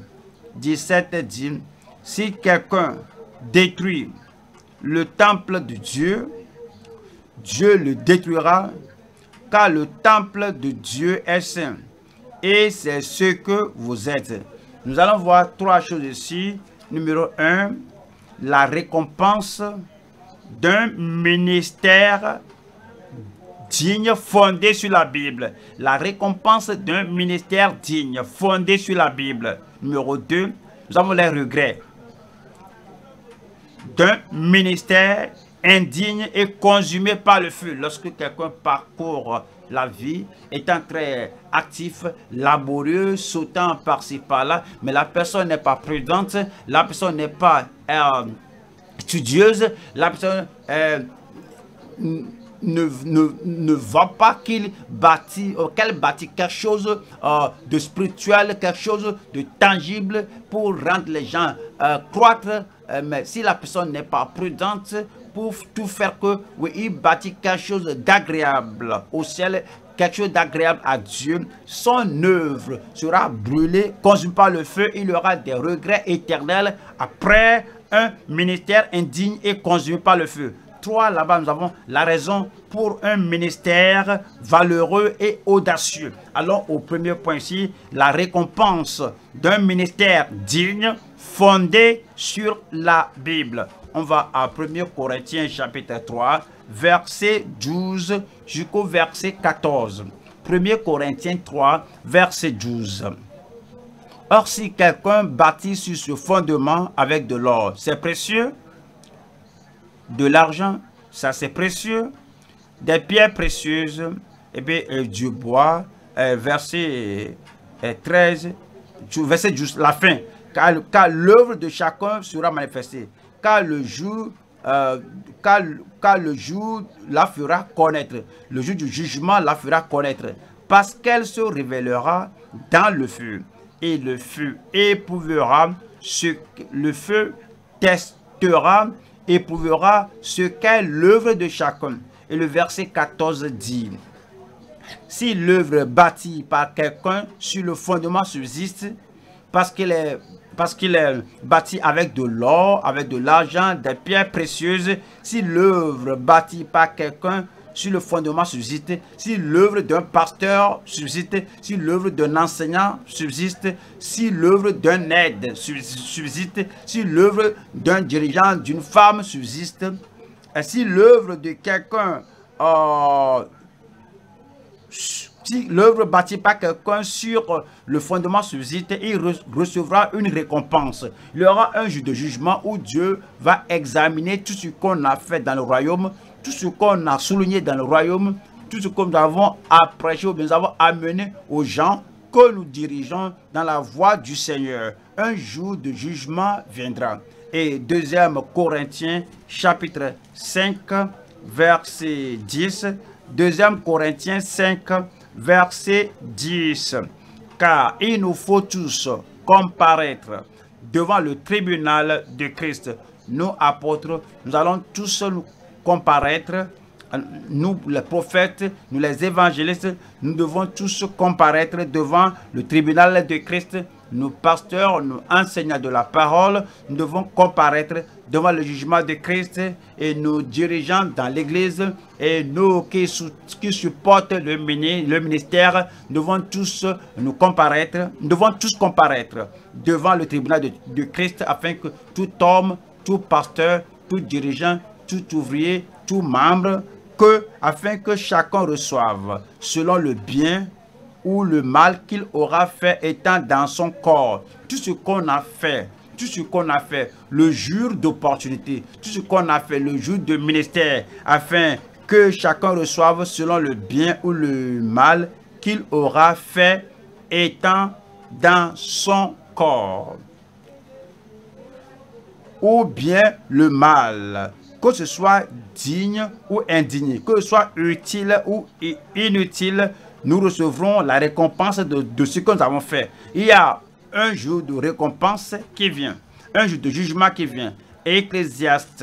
si quelqu'un détruit le temple de Dieu, Dieu le détruira, car le temple de Dieu est saint, et c'est ce que vous êtes. Nous allons voir trois choses ici. Numéro 1, la récompense d'un ministère digne fondé sur la Bible. La récompense d'un ministère digne fondé sur la Bible. Numéro 2, nous avons les regrets d'un ministère indigne et consumé par le feu. Lorsque quelqu'un parcourt la vie, étant très actif, laborieux, sautant par-ci par-là, mais la personne n'est pas prudente, la personne n'est pas studieuse, la personne ne voit pas qu'elle bâtit quelque chose de spirituel, quelque chose de tangible pour rendre les gens croître. Mais si la personne n'est pas prudente pour tout faire que, oui, il bâtit quelque chose d'agréable au ciel, quelque chose d'agréable à Dieu, son œuvre sera brûlée, consumée par le feu, il aura des regrets éternels après un ministère indigne et consumé par le feu. 3, là-bas, nous avons la raison pour un ministère valeureux et audacieux. Allons au premier point ici, la récompense d'un ministère digne fondé sur la Bible. On va à 1 Corinthiens chapitre 3, verset 12 jusqu'au verset 14. 1 Corinthiens 3, verset 12. Or, si quelqu'un bâtit sur ce fondement avec de l'or, c'est précieux. De l'argent, ça c'est précieux. Des pierres précieuses, et bien, du bois, verset 13, verset 12, la fin. Car l'œuvre de chacun sera manifestée. Car le jour la fera connaître. Le jour du jugement la fera connaître. Parce qu'elle se révélera dans le feu. Et le feu éprouvera le feu testera, éprouvera ce qu'est l'œuvre de chacun. Et le verset 14 dit, Si l'œuvre bâtie par quelqu'un sur le fondement subsiste, parce qu'il est bâti avec de l'or, avec de l'argent, des pierres précieuses, si l'œuvre bâtie par quelqu'un sur le fondement subsiste, si l'œuvre d'un pasteur subsiste, si l'œuvre d'un enseignant subsiste, si l'œuvre d'un aide subsiste, si l'œuvre d'un dirigeant, d'une femme subsiste, et si l'œuvre de quelqu'un si l'œuvre bâtie par quelqu'un sur le fondement subsiste, il recevra une récompense. Il y aura un jour de jugement où Dieu va examiner tout ce qu'on a fait dans le royaume, tout ce qu'on a souligné dans le royaume, tout ce que nous avons apprêché ou bien nous avons amené aux gens que nous dirigeons dans la voie du Seigneur. Un jour de jugement viendra. Et 2 Corinthiens chapitre 5 verset 10. 2 Corinthiens 5 verset 10. Car il nous faut tous comparaître devant le tribunal de Christ. Nous, apôtres, nous allons tous nous comparaître. Nous, les prophètes, nous, les évangélistes, nous devons tous comparaître devant le tribunal de Christ. Nous, pasteurs, nous, enseignants de la parole, nous devons comparaître devant le jugement de Christ, et nos dirigeants dans l'Église et nous qui supportent le ministère, nous devons tous nous comparaître. Nous devons tous comparaître devant le tribunal de Christ, afin que tout homme, tout pasteur, tout dirigeant, tout ouvrier, tout membre, afin que chacun reçoive selon le bien ou le mal qu'il aura fait étant dans son corps. Tout ce qu'on a fait, le jour d'opportunité, tout ce qu'on a fait le jour de ministère, afin que chacun reçoive selon le bien ou le mal qu'il aura fait étant dans son corps. Ou bien le mal, que ce soit digne ou indigne, que ce soit utile ou inutile, nous recevrons la récompense de ce que nous avons fait. Il y a un jour de récompense qui vient, un jour de jugement qui vient. Ecclésiaste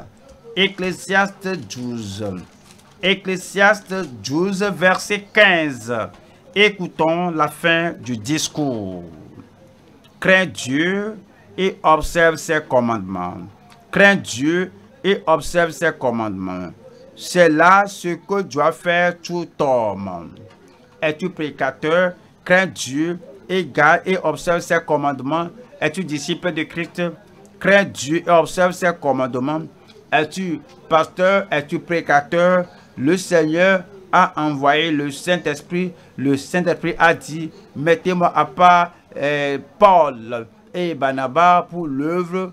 12, verset 15. Écoutons la fin du discours. Crains Dieu et observe ses commandements. Crains Dieu et observe ses commandements. C'est là ce que doit faire tout homme. Es-tu prédicateur? Crains Dieu et garde et observe ses commandements. Es-tu disciple de Christ? Crains Dieu et observe ses commandements. Es-tu pasteur? Es-tu prédicateur? Le Seigneur a envoyé le Saint-Esprit. Le Saint-Esprit a dit, mettez-moi à part Paul et Barnabas pour l'œuvre,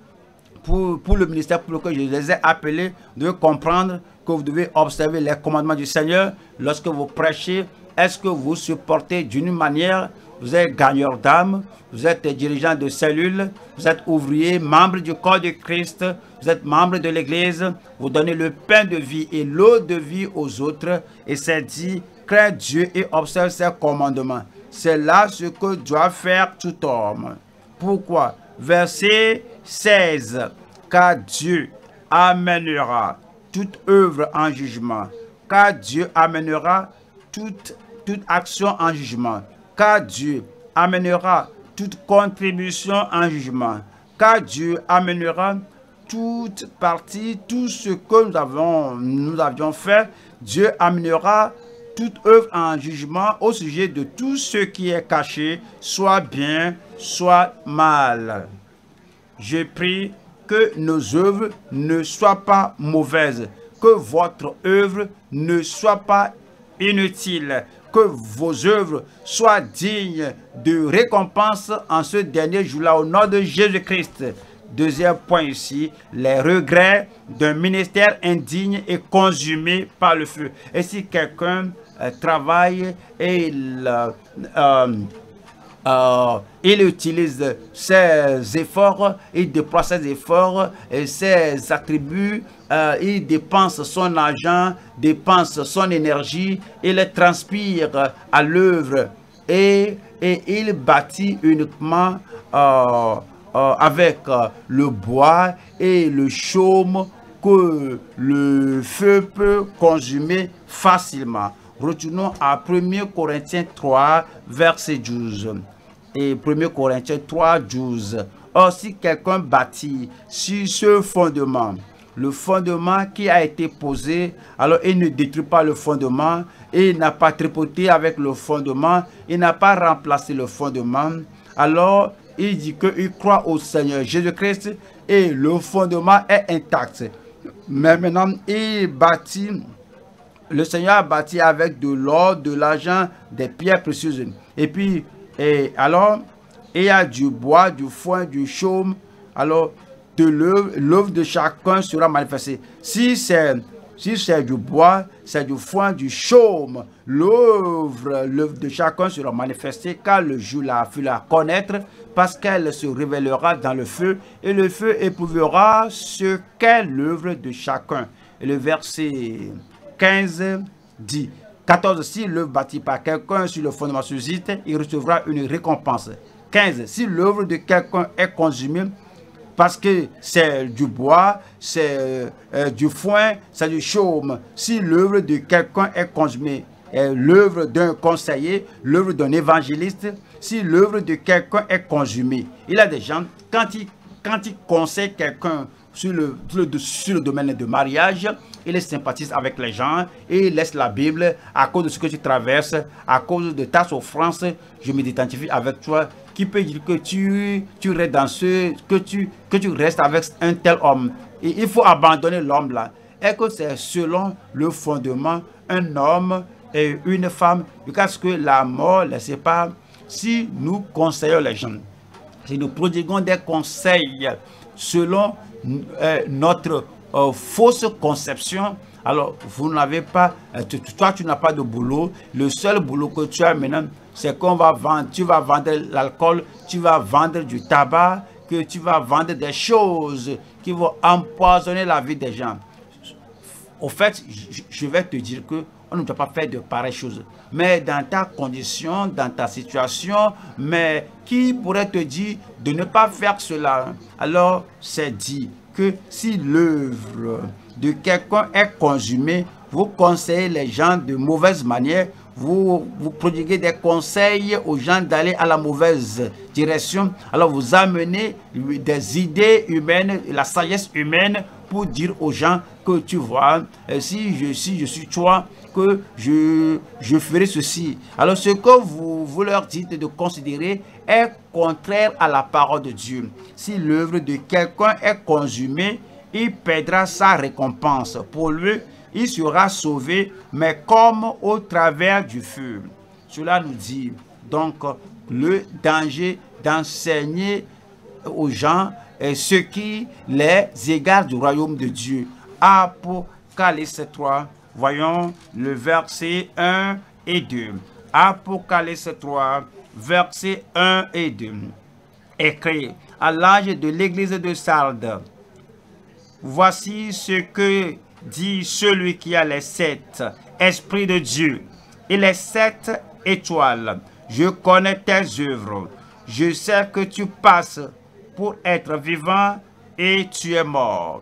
pour le ministère pour lequel je les ai appelés. Vous devez comprendre que vous devez observer les commandements du Seigneur lorsque vous prêchez. Est-ce que vous supportez d'une manière? Vous êtes gagneur d'âme, vous êtes dirigeant de cellule, vous êtes ouvrier, membre du corps de Christ, vous êtes membre de l'Église, vous donnez le pain de vie et l'eau de vie aux autres. Et c'est dit, crains Dieu et observe ses commandements. C'est là ce que doit faire tout homme. Pourquoi? Verset 16. Car Dieu amènera toute œuvre en jugement. Car Dieu amènera toute action en jugement. Car Dieu amènera toute contribution en jugement. Car Dieu amènera toute partie, tout ce que nous avions fait. Dieu amènera toute œuvre en jugement au sujet de tout ce qui est caché, soit bien, soit mal. Je prie que nos œuvres ne soient pas mauvaises, que votre œuvre ne soit pas inutile, que vos œuvres soient dignes de récompense en ce dernier jour-là, au nom de Jésus-Christ. Deuxième point ici, les regrets d'un ministère indigne et consumé par le feu. Et si quelqu'un travaille et il utilise ses efforts, il déploie ses efforts et ses attributs, il dépense son argent, dépense son énergie, il les transpire à l'œuvre et il bâtit uniquement avec le bois et le chaume que le feu peut consumer facilement. Retournons à 1 Corinthiens 3, verset 12. Et 1 Corinthiens 3, 12. Or, si quelqu'un bâtit sur ce fondement, le fondement qui a été posé, alors il ne détruit pas le fondement, et il n'a pas tripoté avec le fondement, il n'a pas remplacé le fondement, alors il dit qu'il croit au Seigneur Jésus-Christ et le fondement est intact. Mais maintenant, il bâtit, le Seigneur a bâti avec de l'or, de l'argent, des pierres précieuses. Et puis, alors, il y a du bois, du foin, du chaume, alors de l'œuvre de chacun sera manifestée. Si c'est du bois, c'est du foin, du chaume, l'œuvre de chacun sera manifestée, car le jour l'a fait la connaître, parce qu'elle se révélera dans le feu, et le feu éprouvera ce qu'est l'œuvre de chacun. Et le verset 15 dit, 14, si l'œuvre bâtie par quelqu'un sur le fondement suscite, il recevra une récompense. 15, si l'œuvre de quelqu'un est consumée, parce que c'est du bois, c'est du foin, c'est du chaume. Si l'œuvre de quelqu'un est consumée, l'œuvre d'un conseiller, l'œuvre d'un évangéliste, si l'œuvre de quelqu'un est consumée, il y a des gens, quand ils conseillent quelqu'un sur le domaine de mariage, il sympathise avec les gens et il laisse la Bible à cause de ce que tu traverses, à cause de ta souffrance. Je m'identifie avec toi. Qui peut dire que tu restes dans que tu restes avec un tel homme. Et il faut abandonner l'homme là. Et que c'est selon le fondement, un homme et une femme, parce que la mort les sépare. Si nous conseillons les gens, si nous prodiguons des conseils selon notre fausse conception, alors vous n'avez pas, toi tu n'as pas de boulot. Le seul boulot que tu as maintenant, c'est qu'on va vendre, tu vas vendre l'alcool, tu vas vendre du tabac, que tu vas vendre des choses qui vont empoisonner la vie des gens. Au fait, je vais te dire que on ne doit pas faire de pareilles choses. Mais dans ta condition, dans ta situation, mais qui pourrait te dire de ne pas faire cela? Alors, c'est dit que si l'œuvre de quelqu'un est consumée, vous conseillez les gens de mauvaise manière, vous prodiguez des conseils aux gens d'aller à la mauvaise direction. Alors vous amenez des idées humaines, la sagesse humaine pour dire aux gens que tu vois, si je suis toi, que je ferai ceci. Alors ce que vous leur dites de considérer est contraire à la parole de Dieu. Si l'œuvre de quelqu'un est consumée, il perdra sa récompense. Pour lui, il sera sauvé, mais comme au travers du feu. Cela nous dit donc le danger d'enseigner aux gens ce qui les égare du royaume de Dieu. Apocalypse 3, voyons le verset 1 et 2. Apocalypse 3, verset 1 et 2. Écrit à l'ange de l'église de Sardes. Voici ce que dit celui qui a les 7 esprits de Dieu et les 7 étoiles. Je connais tes œuvres. Je sais que tu passes pour être vivant et tu es mort.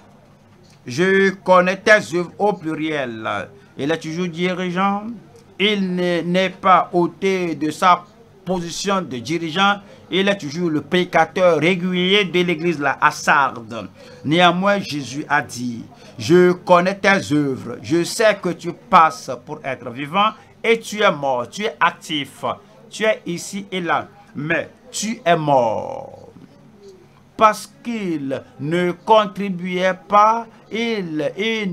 Je connais tes œuvres au pluriel. Il est toujours dirigeant. Il n'est pas ôté de sa position de dirigeant. Il est toujours le prédicateur régulier de l'église là à Sardes. Néanmoins, Jésus a dit, je connais tes œuvres, je sais que tu passes pour être vivant et tu es mort, tu es actif, tu es ici et là, mais tu es mort. Parce qu'il ne contribuait pas, il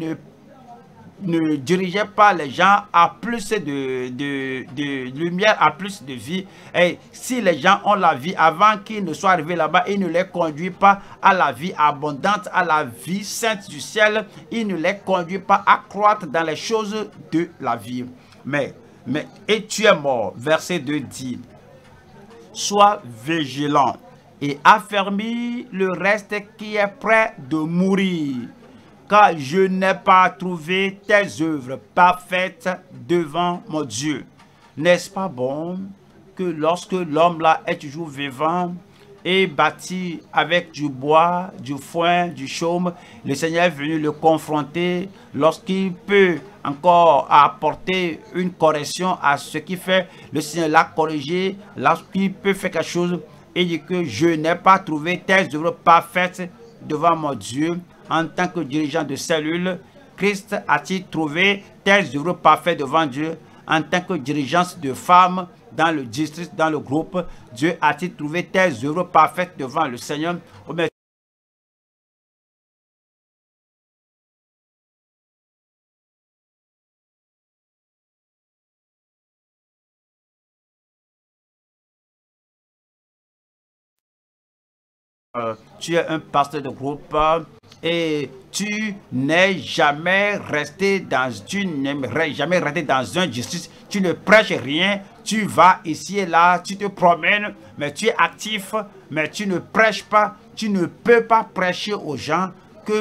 ne dirigeait pas les gens à plus de lumière, à plus de vie. Et si les gens ont la vie avant qu'ils ne soient arrivés là-bas, il ne les conduit pas à la vie abondante, à la vie sainte du ciel. Il ne les conduit pas à croître dans les choses de la vie. Et tu es mort. Verset 2 dit, sois vigilant et affermis le reste qui est prêt de mourir. Car je n'ai pas trouvé tes œuvres parfaites devant mon Dieu. N'est-ce pas bon que lorsque l'homme là est toujours vivant, et bâti avec du bois, du foin, du chaume. Le Seigneur est venu le confronter lorsqu'il peut encore apporter une correction à ce qu'il fait. Le Seigneur l'a corrigé lorsqu'il peut faire quelque chose et dit que je n'ai pas trouvé tes œuvres parfaites devant mon Dieu. En tant que dirigeant de cellule, Christ a-t-il trouvé tes œuvres parfaites devant Dieu? En tant que dirigeance de femmes dans le district, dans le groupe, Dieu a-t-il trouvé tes œuvres parfaites devant le Seigneur? Tu es un pasteur de groupe et tu n'es jamais resté dans un district, tu ne prêches rien, tu vas ici et là, tu te promènes, mais tu es actif, mais tu ne prêches pas, tu ne peux pas prêcher aux gens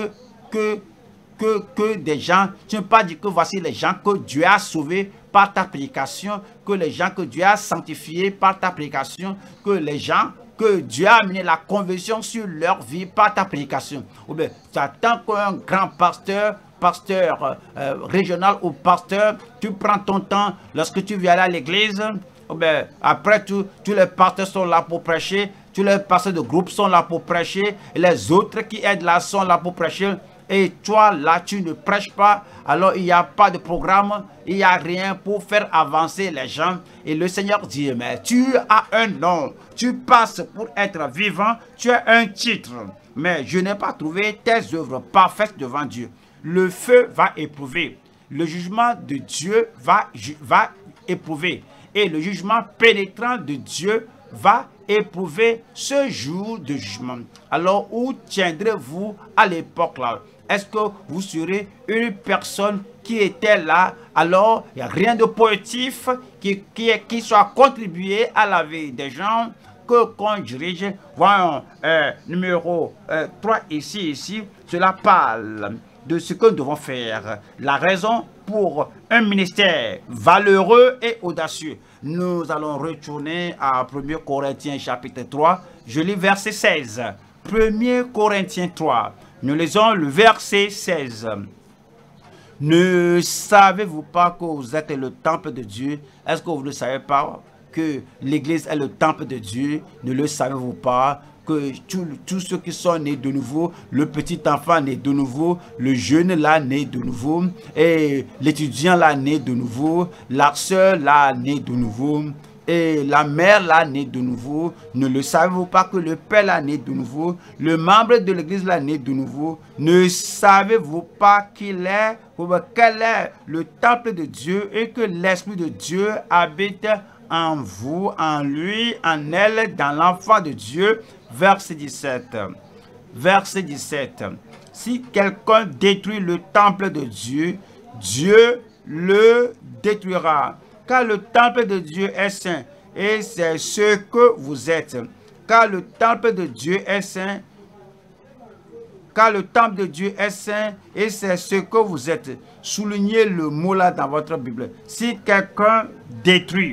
que des gens, tu ne peux pas dire que voici les gens que Dieu a sauvés par ta prédication, que les gens que Dieu a sanctifiés par ta prédication, que les gens que Dieu a amené la conversion sur leur vie par ta prédication. Ou bien, tu attends qu'un grand pasteur, régional ou pasteur, tu prends ton temps lorsque tu viens aller à l'église. Ou bien, après, tous les pasteurs sont là pour prêcher, tous les pasteurs de groupe sont là pour prêcher, et les autres qui aident là sont là pour prêcher. Et toi, là, tu ne prêches pas, alors il n'y a pas de programme, il n'y a rien pour faire avancer les gens. Et le Seigneur dit, mais tu as un nom, tu passes pour être vivant, tu as un titre. Mais je n'ai pas trouvé tes œuvres parfaites devant Dieu. Le feu va éprouver, le jugement de Dieu va éprouver. Et le jugement pénétrant de Dieu va éprouver ce jour de jugement. Alors, où tiendrez-vous à l'époque là? Est-ce que vous serez une personne qui était là? Alors, il n'y a rien de positif qui soit contribué à la vie des gens que qu'on dirige. Voyons, numéro 3 ici, cela parle de ce que nous devons faire. La raison pour un ministère valeureux et audacieux. Nous allons retourner à 1 Corinthiens chapitre 3. Je lis verset 16. 1 Corinthiens 3. Nous lisons le verset 16. Ne savez-vous pas que vous êtes le temple de Dieu? Est-ce que vous ne savez pas que l'église est le temple de Dieu? Ne le savez-vous pas? Que tous ceux qui sont nés de nouveau, le petit enfant né de nouveau, le jeune là né de nouveau, et l'étudiant là né de nouveau, la sœur là né de nouveau, et la mère là né de nouveau, ne le savez-vous pas que le père là né de nouveau, le membre de l'église là né de nouveau, ne savez-vous pas quel est le temple de Dieu et que l'Esprit de Dieu habite en vous, en lui, en elle, dans l'enfant de Dieu. Verset 17. Verset 17. Si quelqu'un détruit le temple de Dieu, Dieu le détruira. Car le temple de Dieu est saint, et c'est ce que vous êtes. Car le temple de Dieu est saint, car le temple de Dieu est saint, et c'est ce que vous êtes. Soulignez le mot là dans votre Bible. Si quelqu'un détruit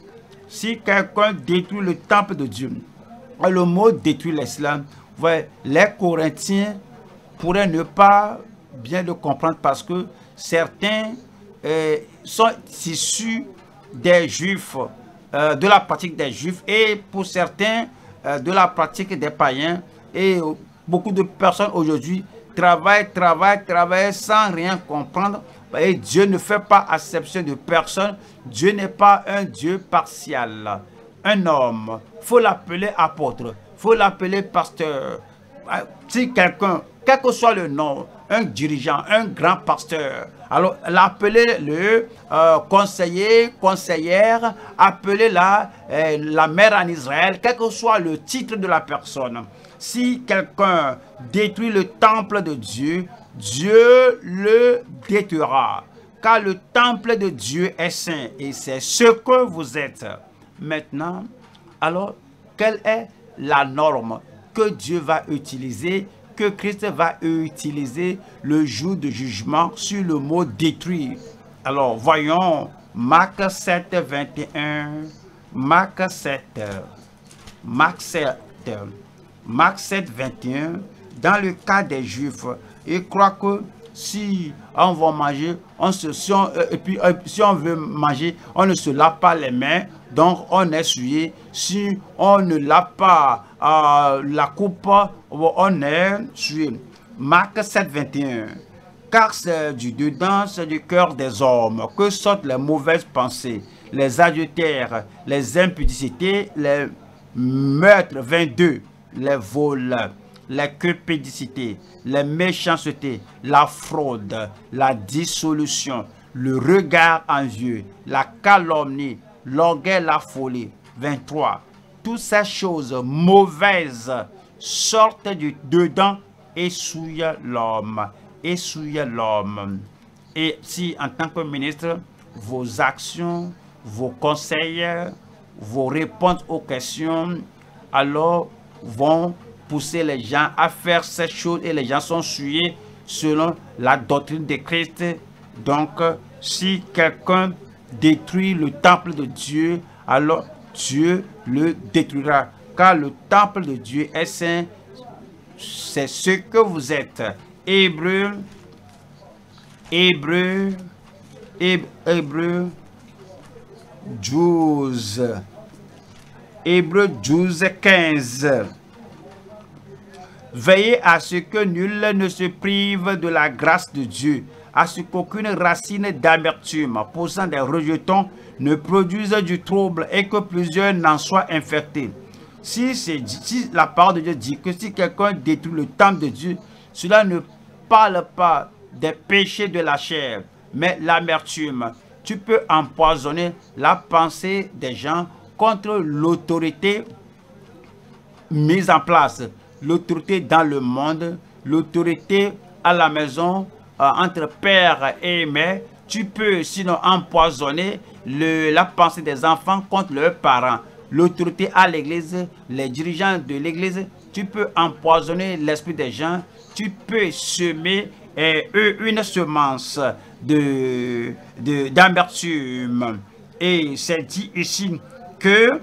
le temple de Dieu, le mot détruit l'islam, les Corinthiens pourraient ne pas bien le comprendre parce que certains sont issus des Juifs, de la pratique des Juifs, et pour certains de la pratique des païens. Et beaucoup de personnes aujourd'hui travaillent sans rien comprendre. Et Dieu ne fait pas exception de personne. Dieu n'est pas un Dieu partial. Un homme, il faut l'appeler apôtre, il faut l'appeler pasteur. Si quelqu'un, quel que soit le nom, un dirigeant, un grand pasteur, alors l'appeler le conseiller, conseillère, appeler la mère en Israël, quel que soit le titre de la personne. Si quelqu'un détruit le temple de Dieu, Dieu le détruira. Car le temple de Dieu est saint et c'est ce que vous êtes. Maintenant, alors, quelle est la norme que Dieu va utiliser, que Christ va utiliser le jour de jugement sur le mot détruire? Alors, voyons Marc 7, 21. Marc 7, 8. Marc 7, 21. Dans le cas des Juifs, ils croient que si on va manger, si on veut manger, on ne se lave pas les mains, donc on est souillé. Si on ne lave pas la coupe, on est souillé. Marc 7, 21. Car c'est du dedans, c'est du cœur des hommes que sortent les mauvaises pensées, les adultères, les impudicités, les meurtres, 22, les vols, les cupidicités, les méchancetés, la fraude, la dissolution, le regard envieux, la calomnie, l'orgueil, la folie. 23. Toutes ces choses mauvaises sortent du dedans et souillent l'homme. Et souillent l'homme. Et si en tant que ministre, vos actions, vos conseils, vos réponses aux questions, alors vont pousser les gens à faire ces choses et les gens sont souillés selon la doctrine de Christ. Donc, si quelqu'un détruit le temple de Dieu, alors Dieu le détruira. Car le temple de Dieu est saint, c'est ce que vous êtes. Hébreux 12. Hébreux 12, 15. Veillez à ce que nul ne se prive de la grâce de Dieu, à ce qu'aucune racine d'amertume posant des rejetons ne produise du trouble et que plusieurs n'en soient infectés. Si la parole de Dieu dit que si quelqu'un détruit le temple de Dieu, cela ne parle pas des péchés de la chair, mais l'amertume. Tu peux empoisonner la pensée des gens contre l'autorité mise en place, l'autorité dans le monde, l'autorité à la maison, entre père et mère. Tu peux sinon empoisonner la pensée des enfants contre leurs parents. L'autorité à l'église, les dirigeants de l'église, tu peux empoisonner l'esprit des gens, tu peux semer une semence d'amertume. Et c'est dit ici que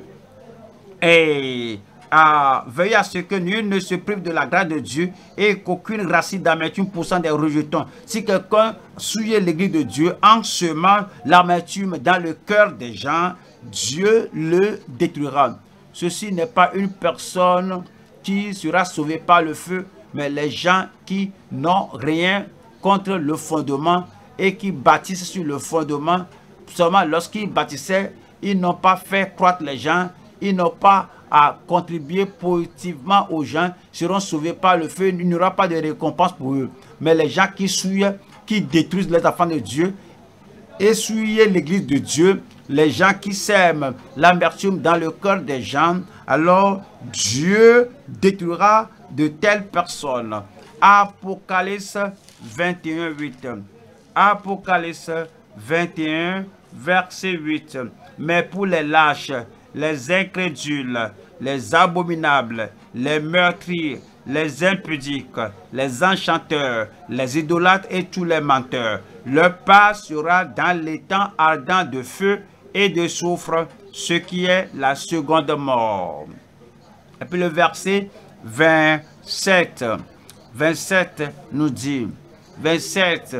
veillez à ce que nul ne se prive de la grâce de Dieu et qu'aucune racine d'amertume poussant des rejetons. Si quelqu'un souille l'église de Dieu en semant l'amertume dans le cœur des gens, Dieu le détruira. Ceci n'est pas une personne qui sera sauvée par le feu, mais les gens qui n'ont rien contre le fondement et qui bâtissent sur le fondement. Seulement lorsqu'ils bâtissaient, ils n'ont pas fait croître les gens, ils n'ont pas à contribuer positivement aux gens, seront sauvés par le feu, il n'y aura pas de récompense pour eux. Mais les gens qui souillent, qui détruisent les enfants de Dieu, et souiller l'église de Dieu, les gens qui sèment l'amertume dans le cœur des gens, alors Dieu détruira de telles personnes. Apocalypse 21, 8. Apocalypse 21, verset 8. Mais pour les lâches, les incrédules, les abominables, les meurtriers, les impudiques, les enchanteurs, les idolâtres et tous les menteurs, leur part sera dans les temps ardents de feu et de soufre, ce qui est la seconde mort. Et puis le verset 27. 27 nous dit, 27,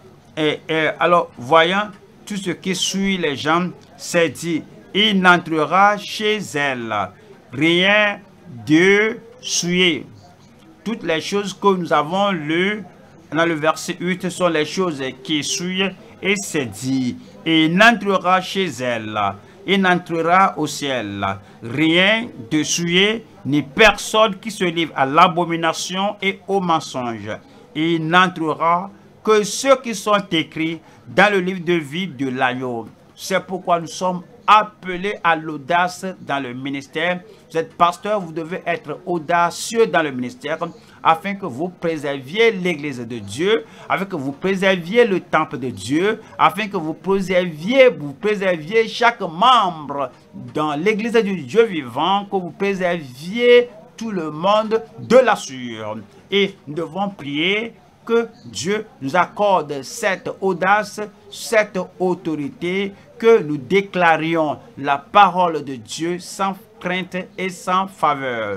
alors voyant tout ce qui suit les gens, c'est dit, il n'entrera chez elle rien de souillé. Toutes les choses que nous avons lues dans le verset 8 sont les choses qui souillent, et c'est dit, il n'entrera chez elle, il n'entrera au ciel rien de souillé, ni personne qui se livre à l'abomination et au mensonge. Il n'entrera que ceux qui sont écrits dans le livre de vie de l'agneau. C'est pourquoi nous sommes appelés à l'audace dans le ministère. Vous êtes pasteur, vous devez être audacieux dans le ministère afin que vous préserviez l'église de Dieu, afin que vous préserviez le temple de Dieu, afin que vous préserviez chaque membre dans l'église du Dieu vivant, que vous préserviez tout le monde de la sueur. Et nous devons prier que Dieu nous accorde cette audace, cette autorité, que nous déclarions la parole de Dieu sans crainte et sans faveur.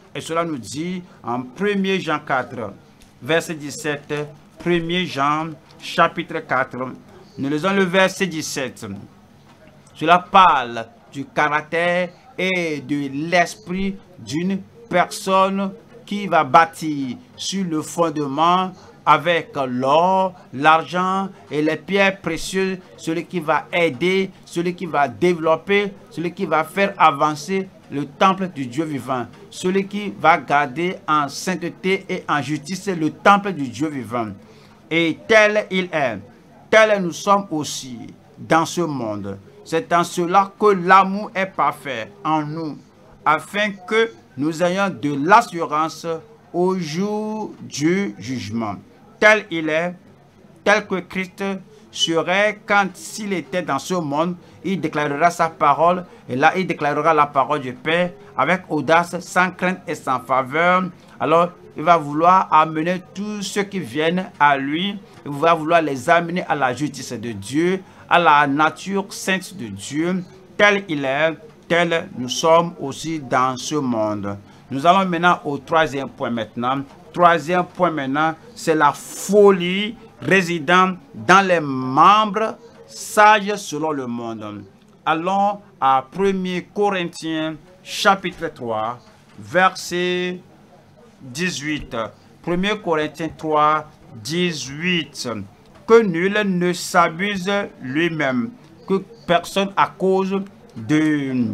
Et cela nous dit en 1 Jean 4, verset 17, 1 Jean chapitre 4, nous lisons le verset 17. Cela parle du caractère et de l'esprit d'une personne qui va bâtir sur le fondement avec l'or, l'argent et les pierres précieuses, celui qui va aider, celui qui va développer, celui qui va faire avancer le temple du Dieu vivant, celui qui va garder en sainteté et en justice le temple du Dieu vivant. Et tel il est, tel nous sommes aussi dans ce monde. C'est en cela que l'amour est parfait en nous, afin que nous ayons de l'assurance au jour du jugement. Tel il est, tel que Christ serait quand s'il était dans ce monde, il déclarera sa parole, et là il déclarera la parole du Père avec audace, sans crainte et sans faveur. Alors il va vouloir amener tous ceux qui viennent à lui, il va vouloir les amener à la justice de Dieu, à la nature sainte de Dieu. Tel il est, tel nous sommes aussi dans ce monde. Nous allons maintenant au troisième point maintenant. Troisième point maintenant, c'est la folie résidant dans les membres sages selon le monde. Allons à 1 Corinthiens chapitre 3, verset 18. 1 Corinthiens 3, 18. Que nul ne s'abuse lui-même, que personne à cause de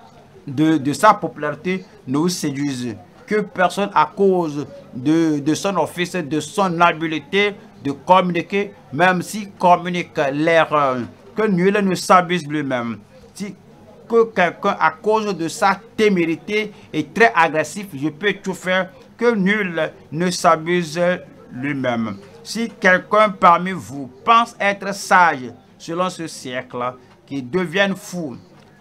sa popularité ne vous séduise, que personne à cause de son office, de son habileté de communiquer, même s'il communique l'erreur, que nul ne s'abuse lui-même. Si que quelqu'un à cause de sa témérité est très agressif, je peux tout faire, que nul ne s'abuse lui-même. Si quelqu'un parmi vous pense être sage selon ce siècle, qu'il devienne fou,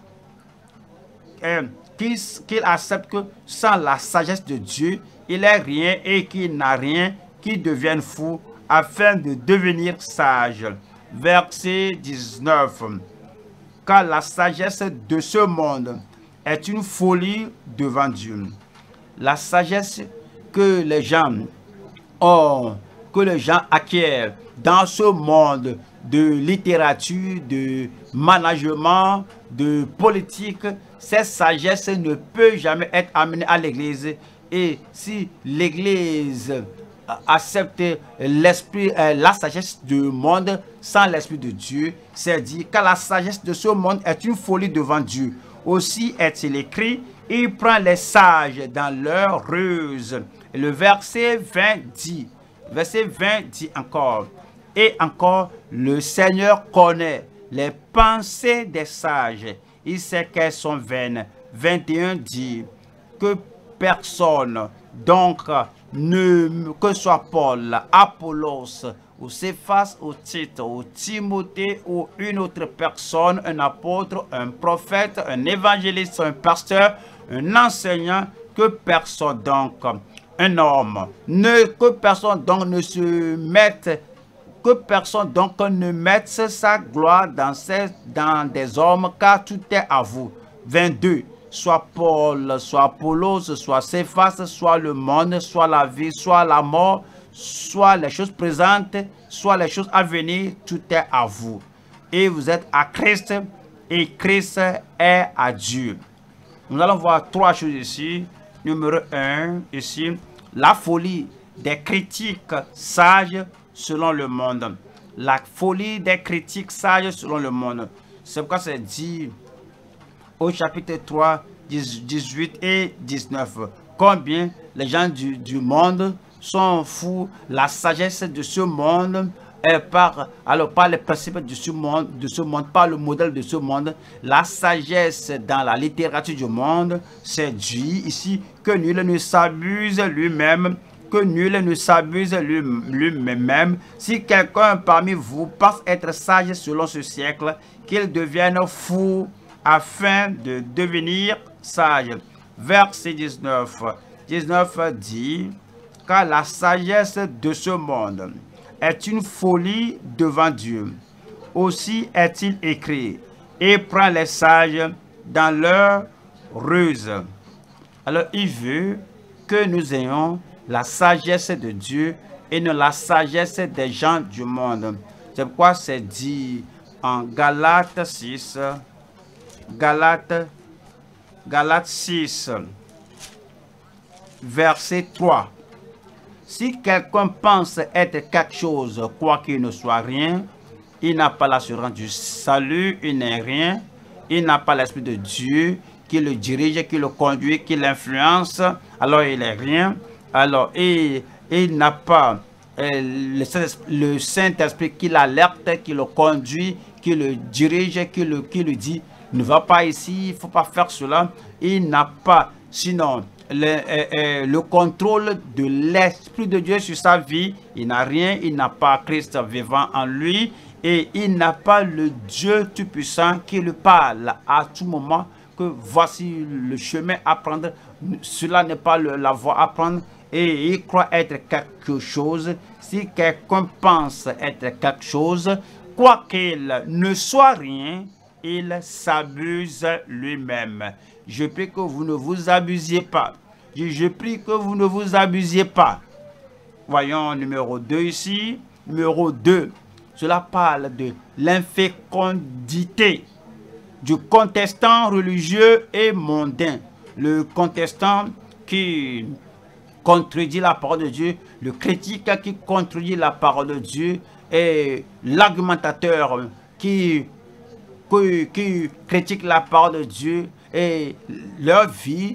qu'il accepte que sans la sagesse de Dieu, il n'est rien et qu'il n'a rien, qu'il devienne fou afin de devenir sage. Verset 19. Car la sagesse de ce monde est une folie devant Dieu. La sagesse que les gens ont, que les gens acquièrent dans ce monde de littérature, de management, de politique, cette sagesse ne peut jamais être amenée à l'Église. Et si l'Église accepte l'esprit, la sagesse du monde sans l'esprit de Dieu, c'est dit car la sagesse de ce monde est une folie devant Dieu. Aussi est-il écrit, il prend les sages dans leur ruse. Et le verset 20 dit encore, et encore, le Seigneur connaît les pensées des sages, il sait qu'elles sont vaines. 21 dit que personne, donc, que ce soit Paul, Apollos, ou Céphas, ou Tite, ou Timothée, ou une autre personne, un apôtre, un prophète, un évangéliste, un pasteur, un enseignant, que personne donc, un homme, que personne donc ne se mette, que personne donc ne mette sa gloire dans des hommes, car tout est à vous. 22. Soit Paul, soit Apollos, soit Céphas, soit le monde, soit la vie, soit la mort, soit les choses présentes, soit les choses à venir, tout est à vous. Et vous êtes à Christ, et Christ est à Dieu. Nous allons voir trois choses ici. Numéro 1, ici, la folie des critiques sages selon le monde. La folie des critiques sages selon le monde. C'est pourquoi c'est dit au chapitre 3, 18 et 19. Combien les gens du monde sont fous, la sagesse de ce monde, par les principes de ce monde, par le modèle de ce monde, la sagesse dans la littérature du monde, c'est dit ici que nul ne s'abuse lui-même, que nul ne s'abuse lui-même. Si quelqu'un parmi vous pense être sage selon ce siècle, qu'il devienne fou afin de devenir sage. Verset 19. 19 dit, car la sagesse de ce monde est une folie devant Dieu. Aussi est-il écrit, et prend les sages dans leur ruse. Alors il veut que nous ayons la sagesse de Dieu et non la sagesse des gens du monde. C'est pourquoi c'est dit en Galates 6, Galates 6, verset 3. Si quelqu'un pense être quelque chose, quoi qu'il ne soit rien, il n'a pas l'assurance du salut, il n'est rien, il n'a pas l'Esprit de Dieu qui le dirige, qui le conduit, qui l'influence, alors il n'est rien. Alors, il n'a pas le Saint-Esprit qui l'alerte, qui le conduit, qui le dirige, qui le dit, ne va pas ici, il ne faut pas faire cela. Il n'a pas, sinon, le contrôle de l'Esprit de Dieu sur sa vie. Il n'a rien, il n'a pas Christ vivant en lui et il n'a pas le Dieu Tout-Puissant qui lui parle à tout moment que voici le chemin à prendre, cela n'est pas la voie à prendre et il croit être quelque chose. Si quelqu'un pense être quelque chose, quoi qu'il ne soit rien, il s'abuse lui-même. Je prie que vous ne vous abusiez pas. Je prie que vous ne vous abusiez pas. Voyons numéro 2 ici. Numéro 2, cela parle de l'infécondité du contestant religieux et mondain. Le contestant qui contredit la parole de Dieu, le critique qui contredit la parole de Dieu et l'argumentateur qui critique la parole de Dieu et leur vie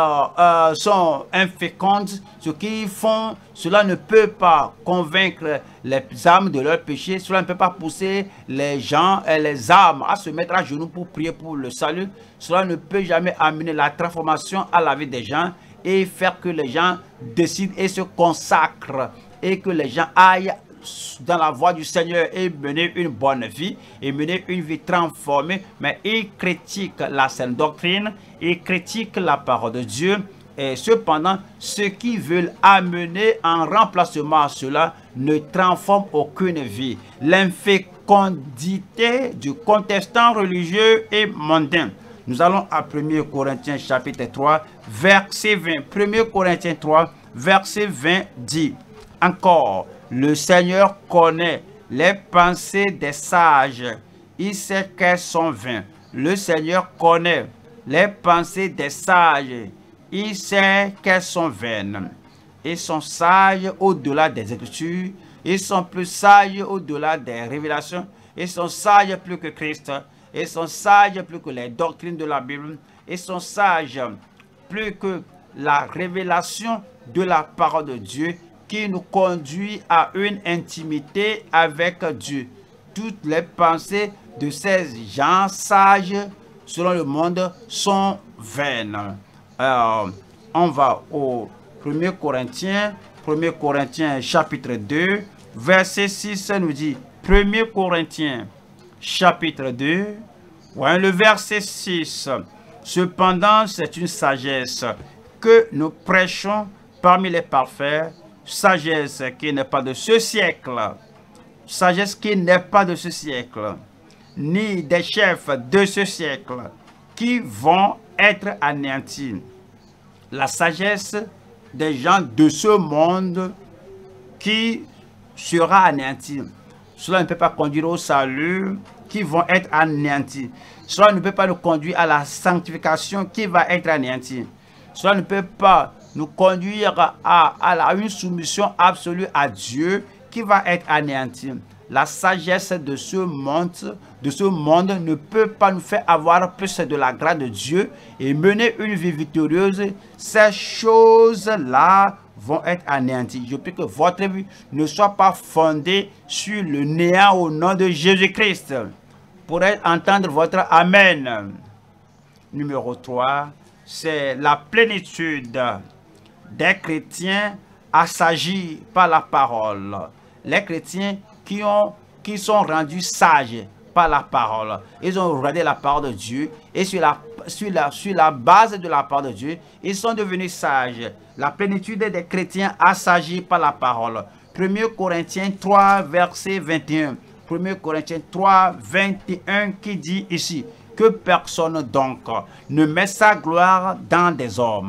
sont infécondes. Ce qu'ils font, cela ne peut pas convaincre les âmes de leur péché. Cela ne peut pas pousser les gens et les âmes à se mettre à genoux pour prier pour le salut. Cela ne peut jamais amener la transformation à la vie des gens et faire que les gens décident et se consacrent et que les gens aillent dans la voie du Seigneur et mener une bonne vie et mener une vie transformée. Mais il critique la saine doctrine, il critique la parole de Dieu et cependant ceux qui veulent amener en remplacement à cela ne transforment aucune vie. L'infécondité du contestant religieux et mondain. Nous allons à 1 Corinthiens chapitre 3 verset 20. 1 Corinthiens 3 verset 20 dit encore: le Seigneur connaît les pensées des sages. Il sait qu'elles sont vaines. Le Seigneur connaît les pensées des sages. Il sait qu'elles sont vaines. Ils sont sages au-delà des Écritures. Ils sont plus sages au-delà des révélations. Ils sont sages plus que Christ. Ils sont sages plus que les doctrines de la Bible. Ils sont sages plus que la révélation de la parole de Dieu qui nous conduit à une intimité avec Dieu. Toutes les pensées de ces gens sages, selon le monde, sont vaines. On va au 1 Corinthiens chapitre 2, verset 6 nous dit, 1 Corinthiens chapitre 2, ouais, le verset 6. Cependant, c'est une sagesse que nous prêchons parmi les parfaits, sagesse qui n'est pas de ce siècle, sagesse qui n'est pas de ce siècle, ni des chefs de ce siècle qui vont être anéantis. La sagesse des gens de ce monde qui sera anéantie. Cela ne peut pas conduire au salut, qui vont être anéantis. Cela ne peut pas nous conduire à la sanctification qui va être anéantie. Cela ne peut pas nous conduire à une soumission absolue à Dieu qui va être anéantie. La sagesse de ce monde ne peut pas nous faire avoir plus de la grâce de Dieu et mener une vie victorieuse. Ces choses-là vont être anéanties. Je prie que votre vie ne soit pas fondée sur le néant au nom de Jésus-Christ. Pour entendre votre Amen. Numéro 3, c'est la plénitude des chrétiens assagis par la parole. Les chrétiens qui sont rendus sages par la parole. Ils ont regardé la parole de Dieu et sur la base de la parole de Dieu, ils sont devenus sages. La plénitude des chrétiens assagis par la parole. 1 Corinthiens 3, verset 21. 1 Corinthiens 3, 21 qui dit ici que personne donc ne met sa gloire dans des hommes,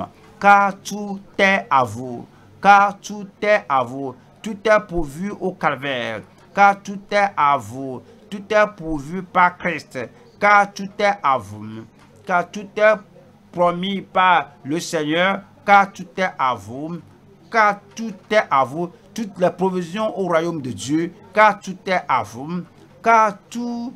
car tout est à vous, car tout est à vous, tout est pourvu au calvaire, car tout est à vous, tout est pourvu par Christ, car tout est à vous, car tout est promis par le Seigneur, car tout est à vous, car tout est à vous, toutes les provisions au royaume de Dieu, car tout est à vous, car tout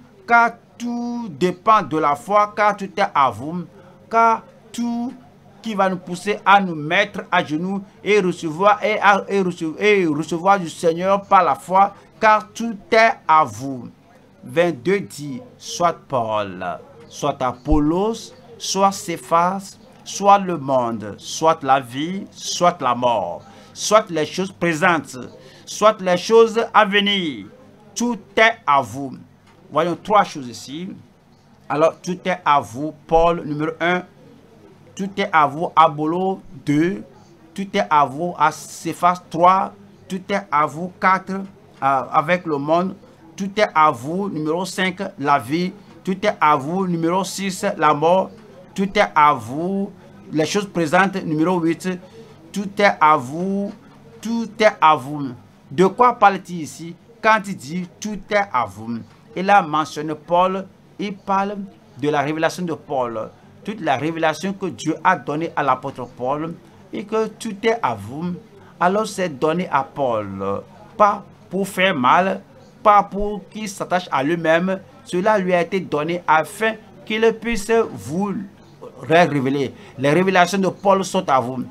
dépend de la foi, car tout est à vous, car tout qui va nous pousser à nous mettre à genoux et recevoir, recevoir du Seigneur par la foi, car tout est à vous. 22 dit, soit Paul, soit Apollos, soit Céphas, soit le monde, soit la vie, soit la mort, soit les choses présentes, soit les choses à venir. Tout est à vous. Voyons trois choses ici. Alors, tout est à vous, Paul, numéro 1. Tout est à vous, Apollos, 2. Tout est à vous, à Céphas, 3. Tout est à vous, 4. Avec le monde. Tout est à vous, numéro 5, la vie. Tout est à vous, numéro 6, la mort. Tout est à vous, les choses présentes, numéro 8. Tout est à vous, tout est à vous. De quoi parle-t-il ici? Quand il dit tout est à vous, il a mentionné Paul, il parle de la révélation de Paul. Toute la révélation que Dieu a donnée à l'apôtre Paul et que tout est à vous. Alors c'est donné à Paul, pas pour faire mal, pas pour qu'il s'attache à lui-même. Cela lui a été donné afin qu'il puisse vous révéler. Les révélations de Paul sont à vous.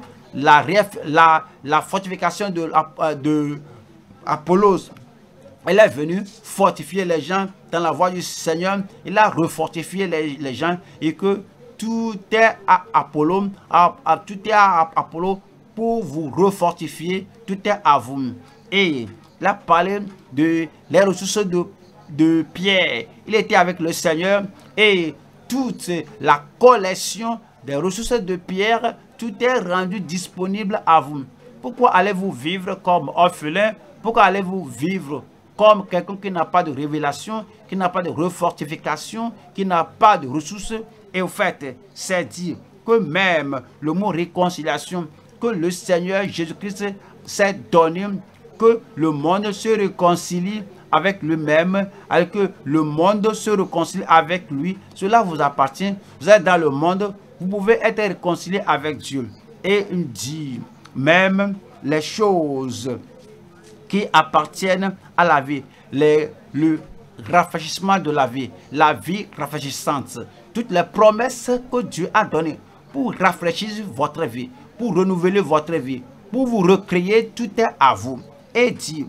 La fortification de Apollos, elle est venue fortifier les gens dans la voie du Seigneur. Il a refortifié les gens et que tout est à Apollo, tout est à Apollo pour vous refortifier, tout est à vous. Et il a parlé de les ressources de Pierre. Il était avec le Seigneur et toute la collection des ressources de Pierre, tout est rendu disponible à vous. Pourquoi allez-vous vivre comme orphelin? Pourquoi allez-vous vivre comme quelqu'un qui n'a pas de révélation, qui n'a pas de refortification, qui n'a pas de ressources? Et au fait, c'est dire que même le mot réconciliation, que le Seigneur Jésus-Christ s'est donné, que le monde se réconcilie avec lui-même, avec que le monde se réconcilie avec lui, cela vous appartient. Vous êtes dans le monde, vous pouvez être réconcilié avec Dieu. Et il dit, même les choses qui appartiennent à la vie, le rafraîchissement de la vie rafraîchissante, toutes les promesses que Dieu a données pour rafraîchir votre vie, pour renouveler votre vie, pour vous recréer, tout est à vous. Et dit,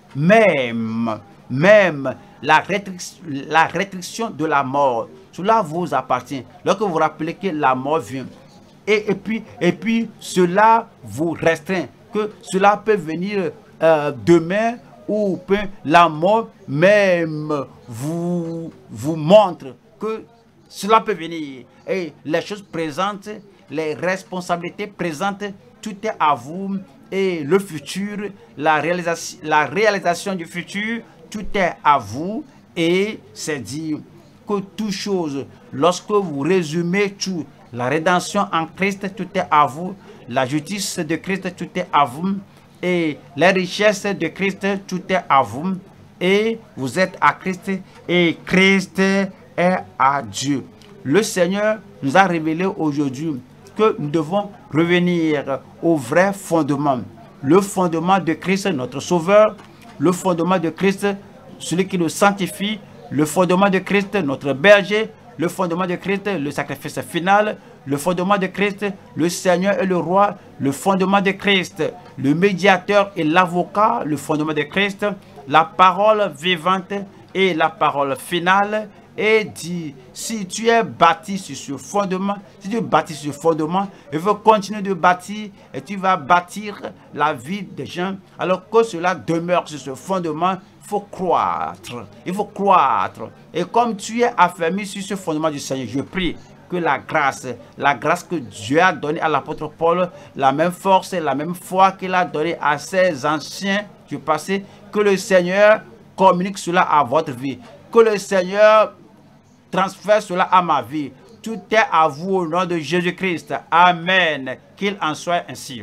même la rétriction de la mort, cela vous appartient. Lorsque vous rappelez que la mort vient, et puis cela vous restreint, que cela peut venir demain, ou peut la mort même vous montre que cela peut venir. Et les choses présentes, les responsabilités présentes, tout est à vous. Et le futur, la réalisation du futur, tout est à vous. Et c'est dire que toute chose, lorsque vous résumez tout, la rédemption en Christ, tout est à vous. La justice de Christ, tout est à vous. Et les richesses de Christ, tout est à vous. Et vous êtes à Christ et Christ est à Dieu. Le Seigneur nous a révélé aujourd'hui que nous devons revenir au vrai fondement. Le fondement de Christ, notre Sauveur. Le fondement de Christ, celui qui nous sanctifie. Le fondement de Christ, notre berger. Le fondement de Christ, le sacrifice final. Le fondement de Christ, le Seigneur et le Roi. Le fondement de Christ, le médiateur et l'avocat. Le fondement de Christ, la parole vivante et la parole finale. Et dit, si tu es bâti sur ce fondement, si tu es bâti sur ce fondement, il faut continuer de bâtir et tu vas bâtir la vie des gens. Alors que cela demeure sur ce fondement, il faut croître. Il faut croître. Et comme tu es affermi sur ce fondement du Seigneur, je prie que la grâce que Dieu a donnée à l'apôtre Paul, la même force et la même foi qu'il a donnée à ses anciens du passé, que le Seigneur communique cela à votre vie. Que le Seigneur transfère cela à ma vie. Tout est à vous au nom de Jésus-Christ. Amen. Qu'il en soit ainsi.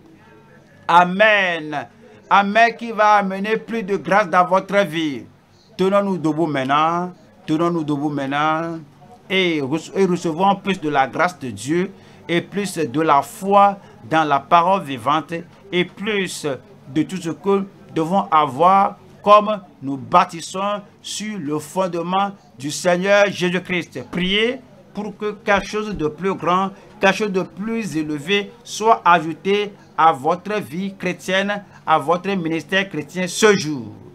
Amen. Amen qui va amener plus de grâce dans votre vie. Tenons-nous debout maintenant. Tenons-nous debout maintenant. Et recevons plus de la grâce de Dieu et plus de la foi dans la parole vivante et plus de tout ce que nous devons avoir comme nous bâtissons sur le fondement du Seigneur Jésus-Christ. Priez pour que quelque chose de plus grand, quelque chose de plus élevé soit ajouté à votre vie chrétienne, à votre ministère chrétien ce jour.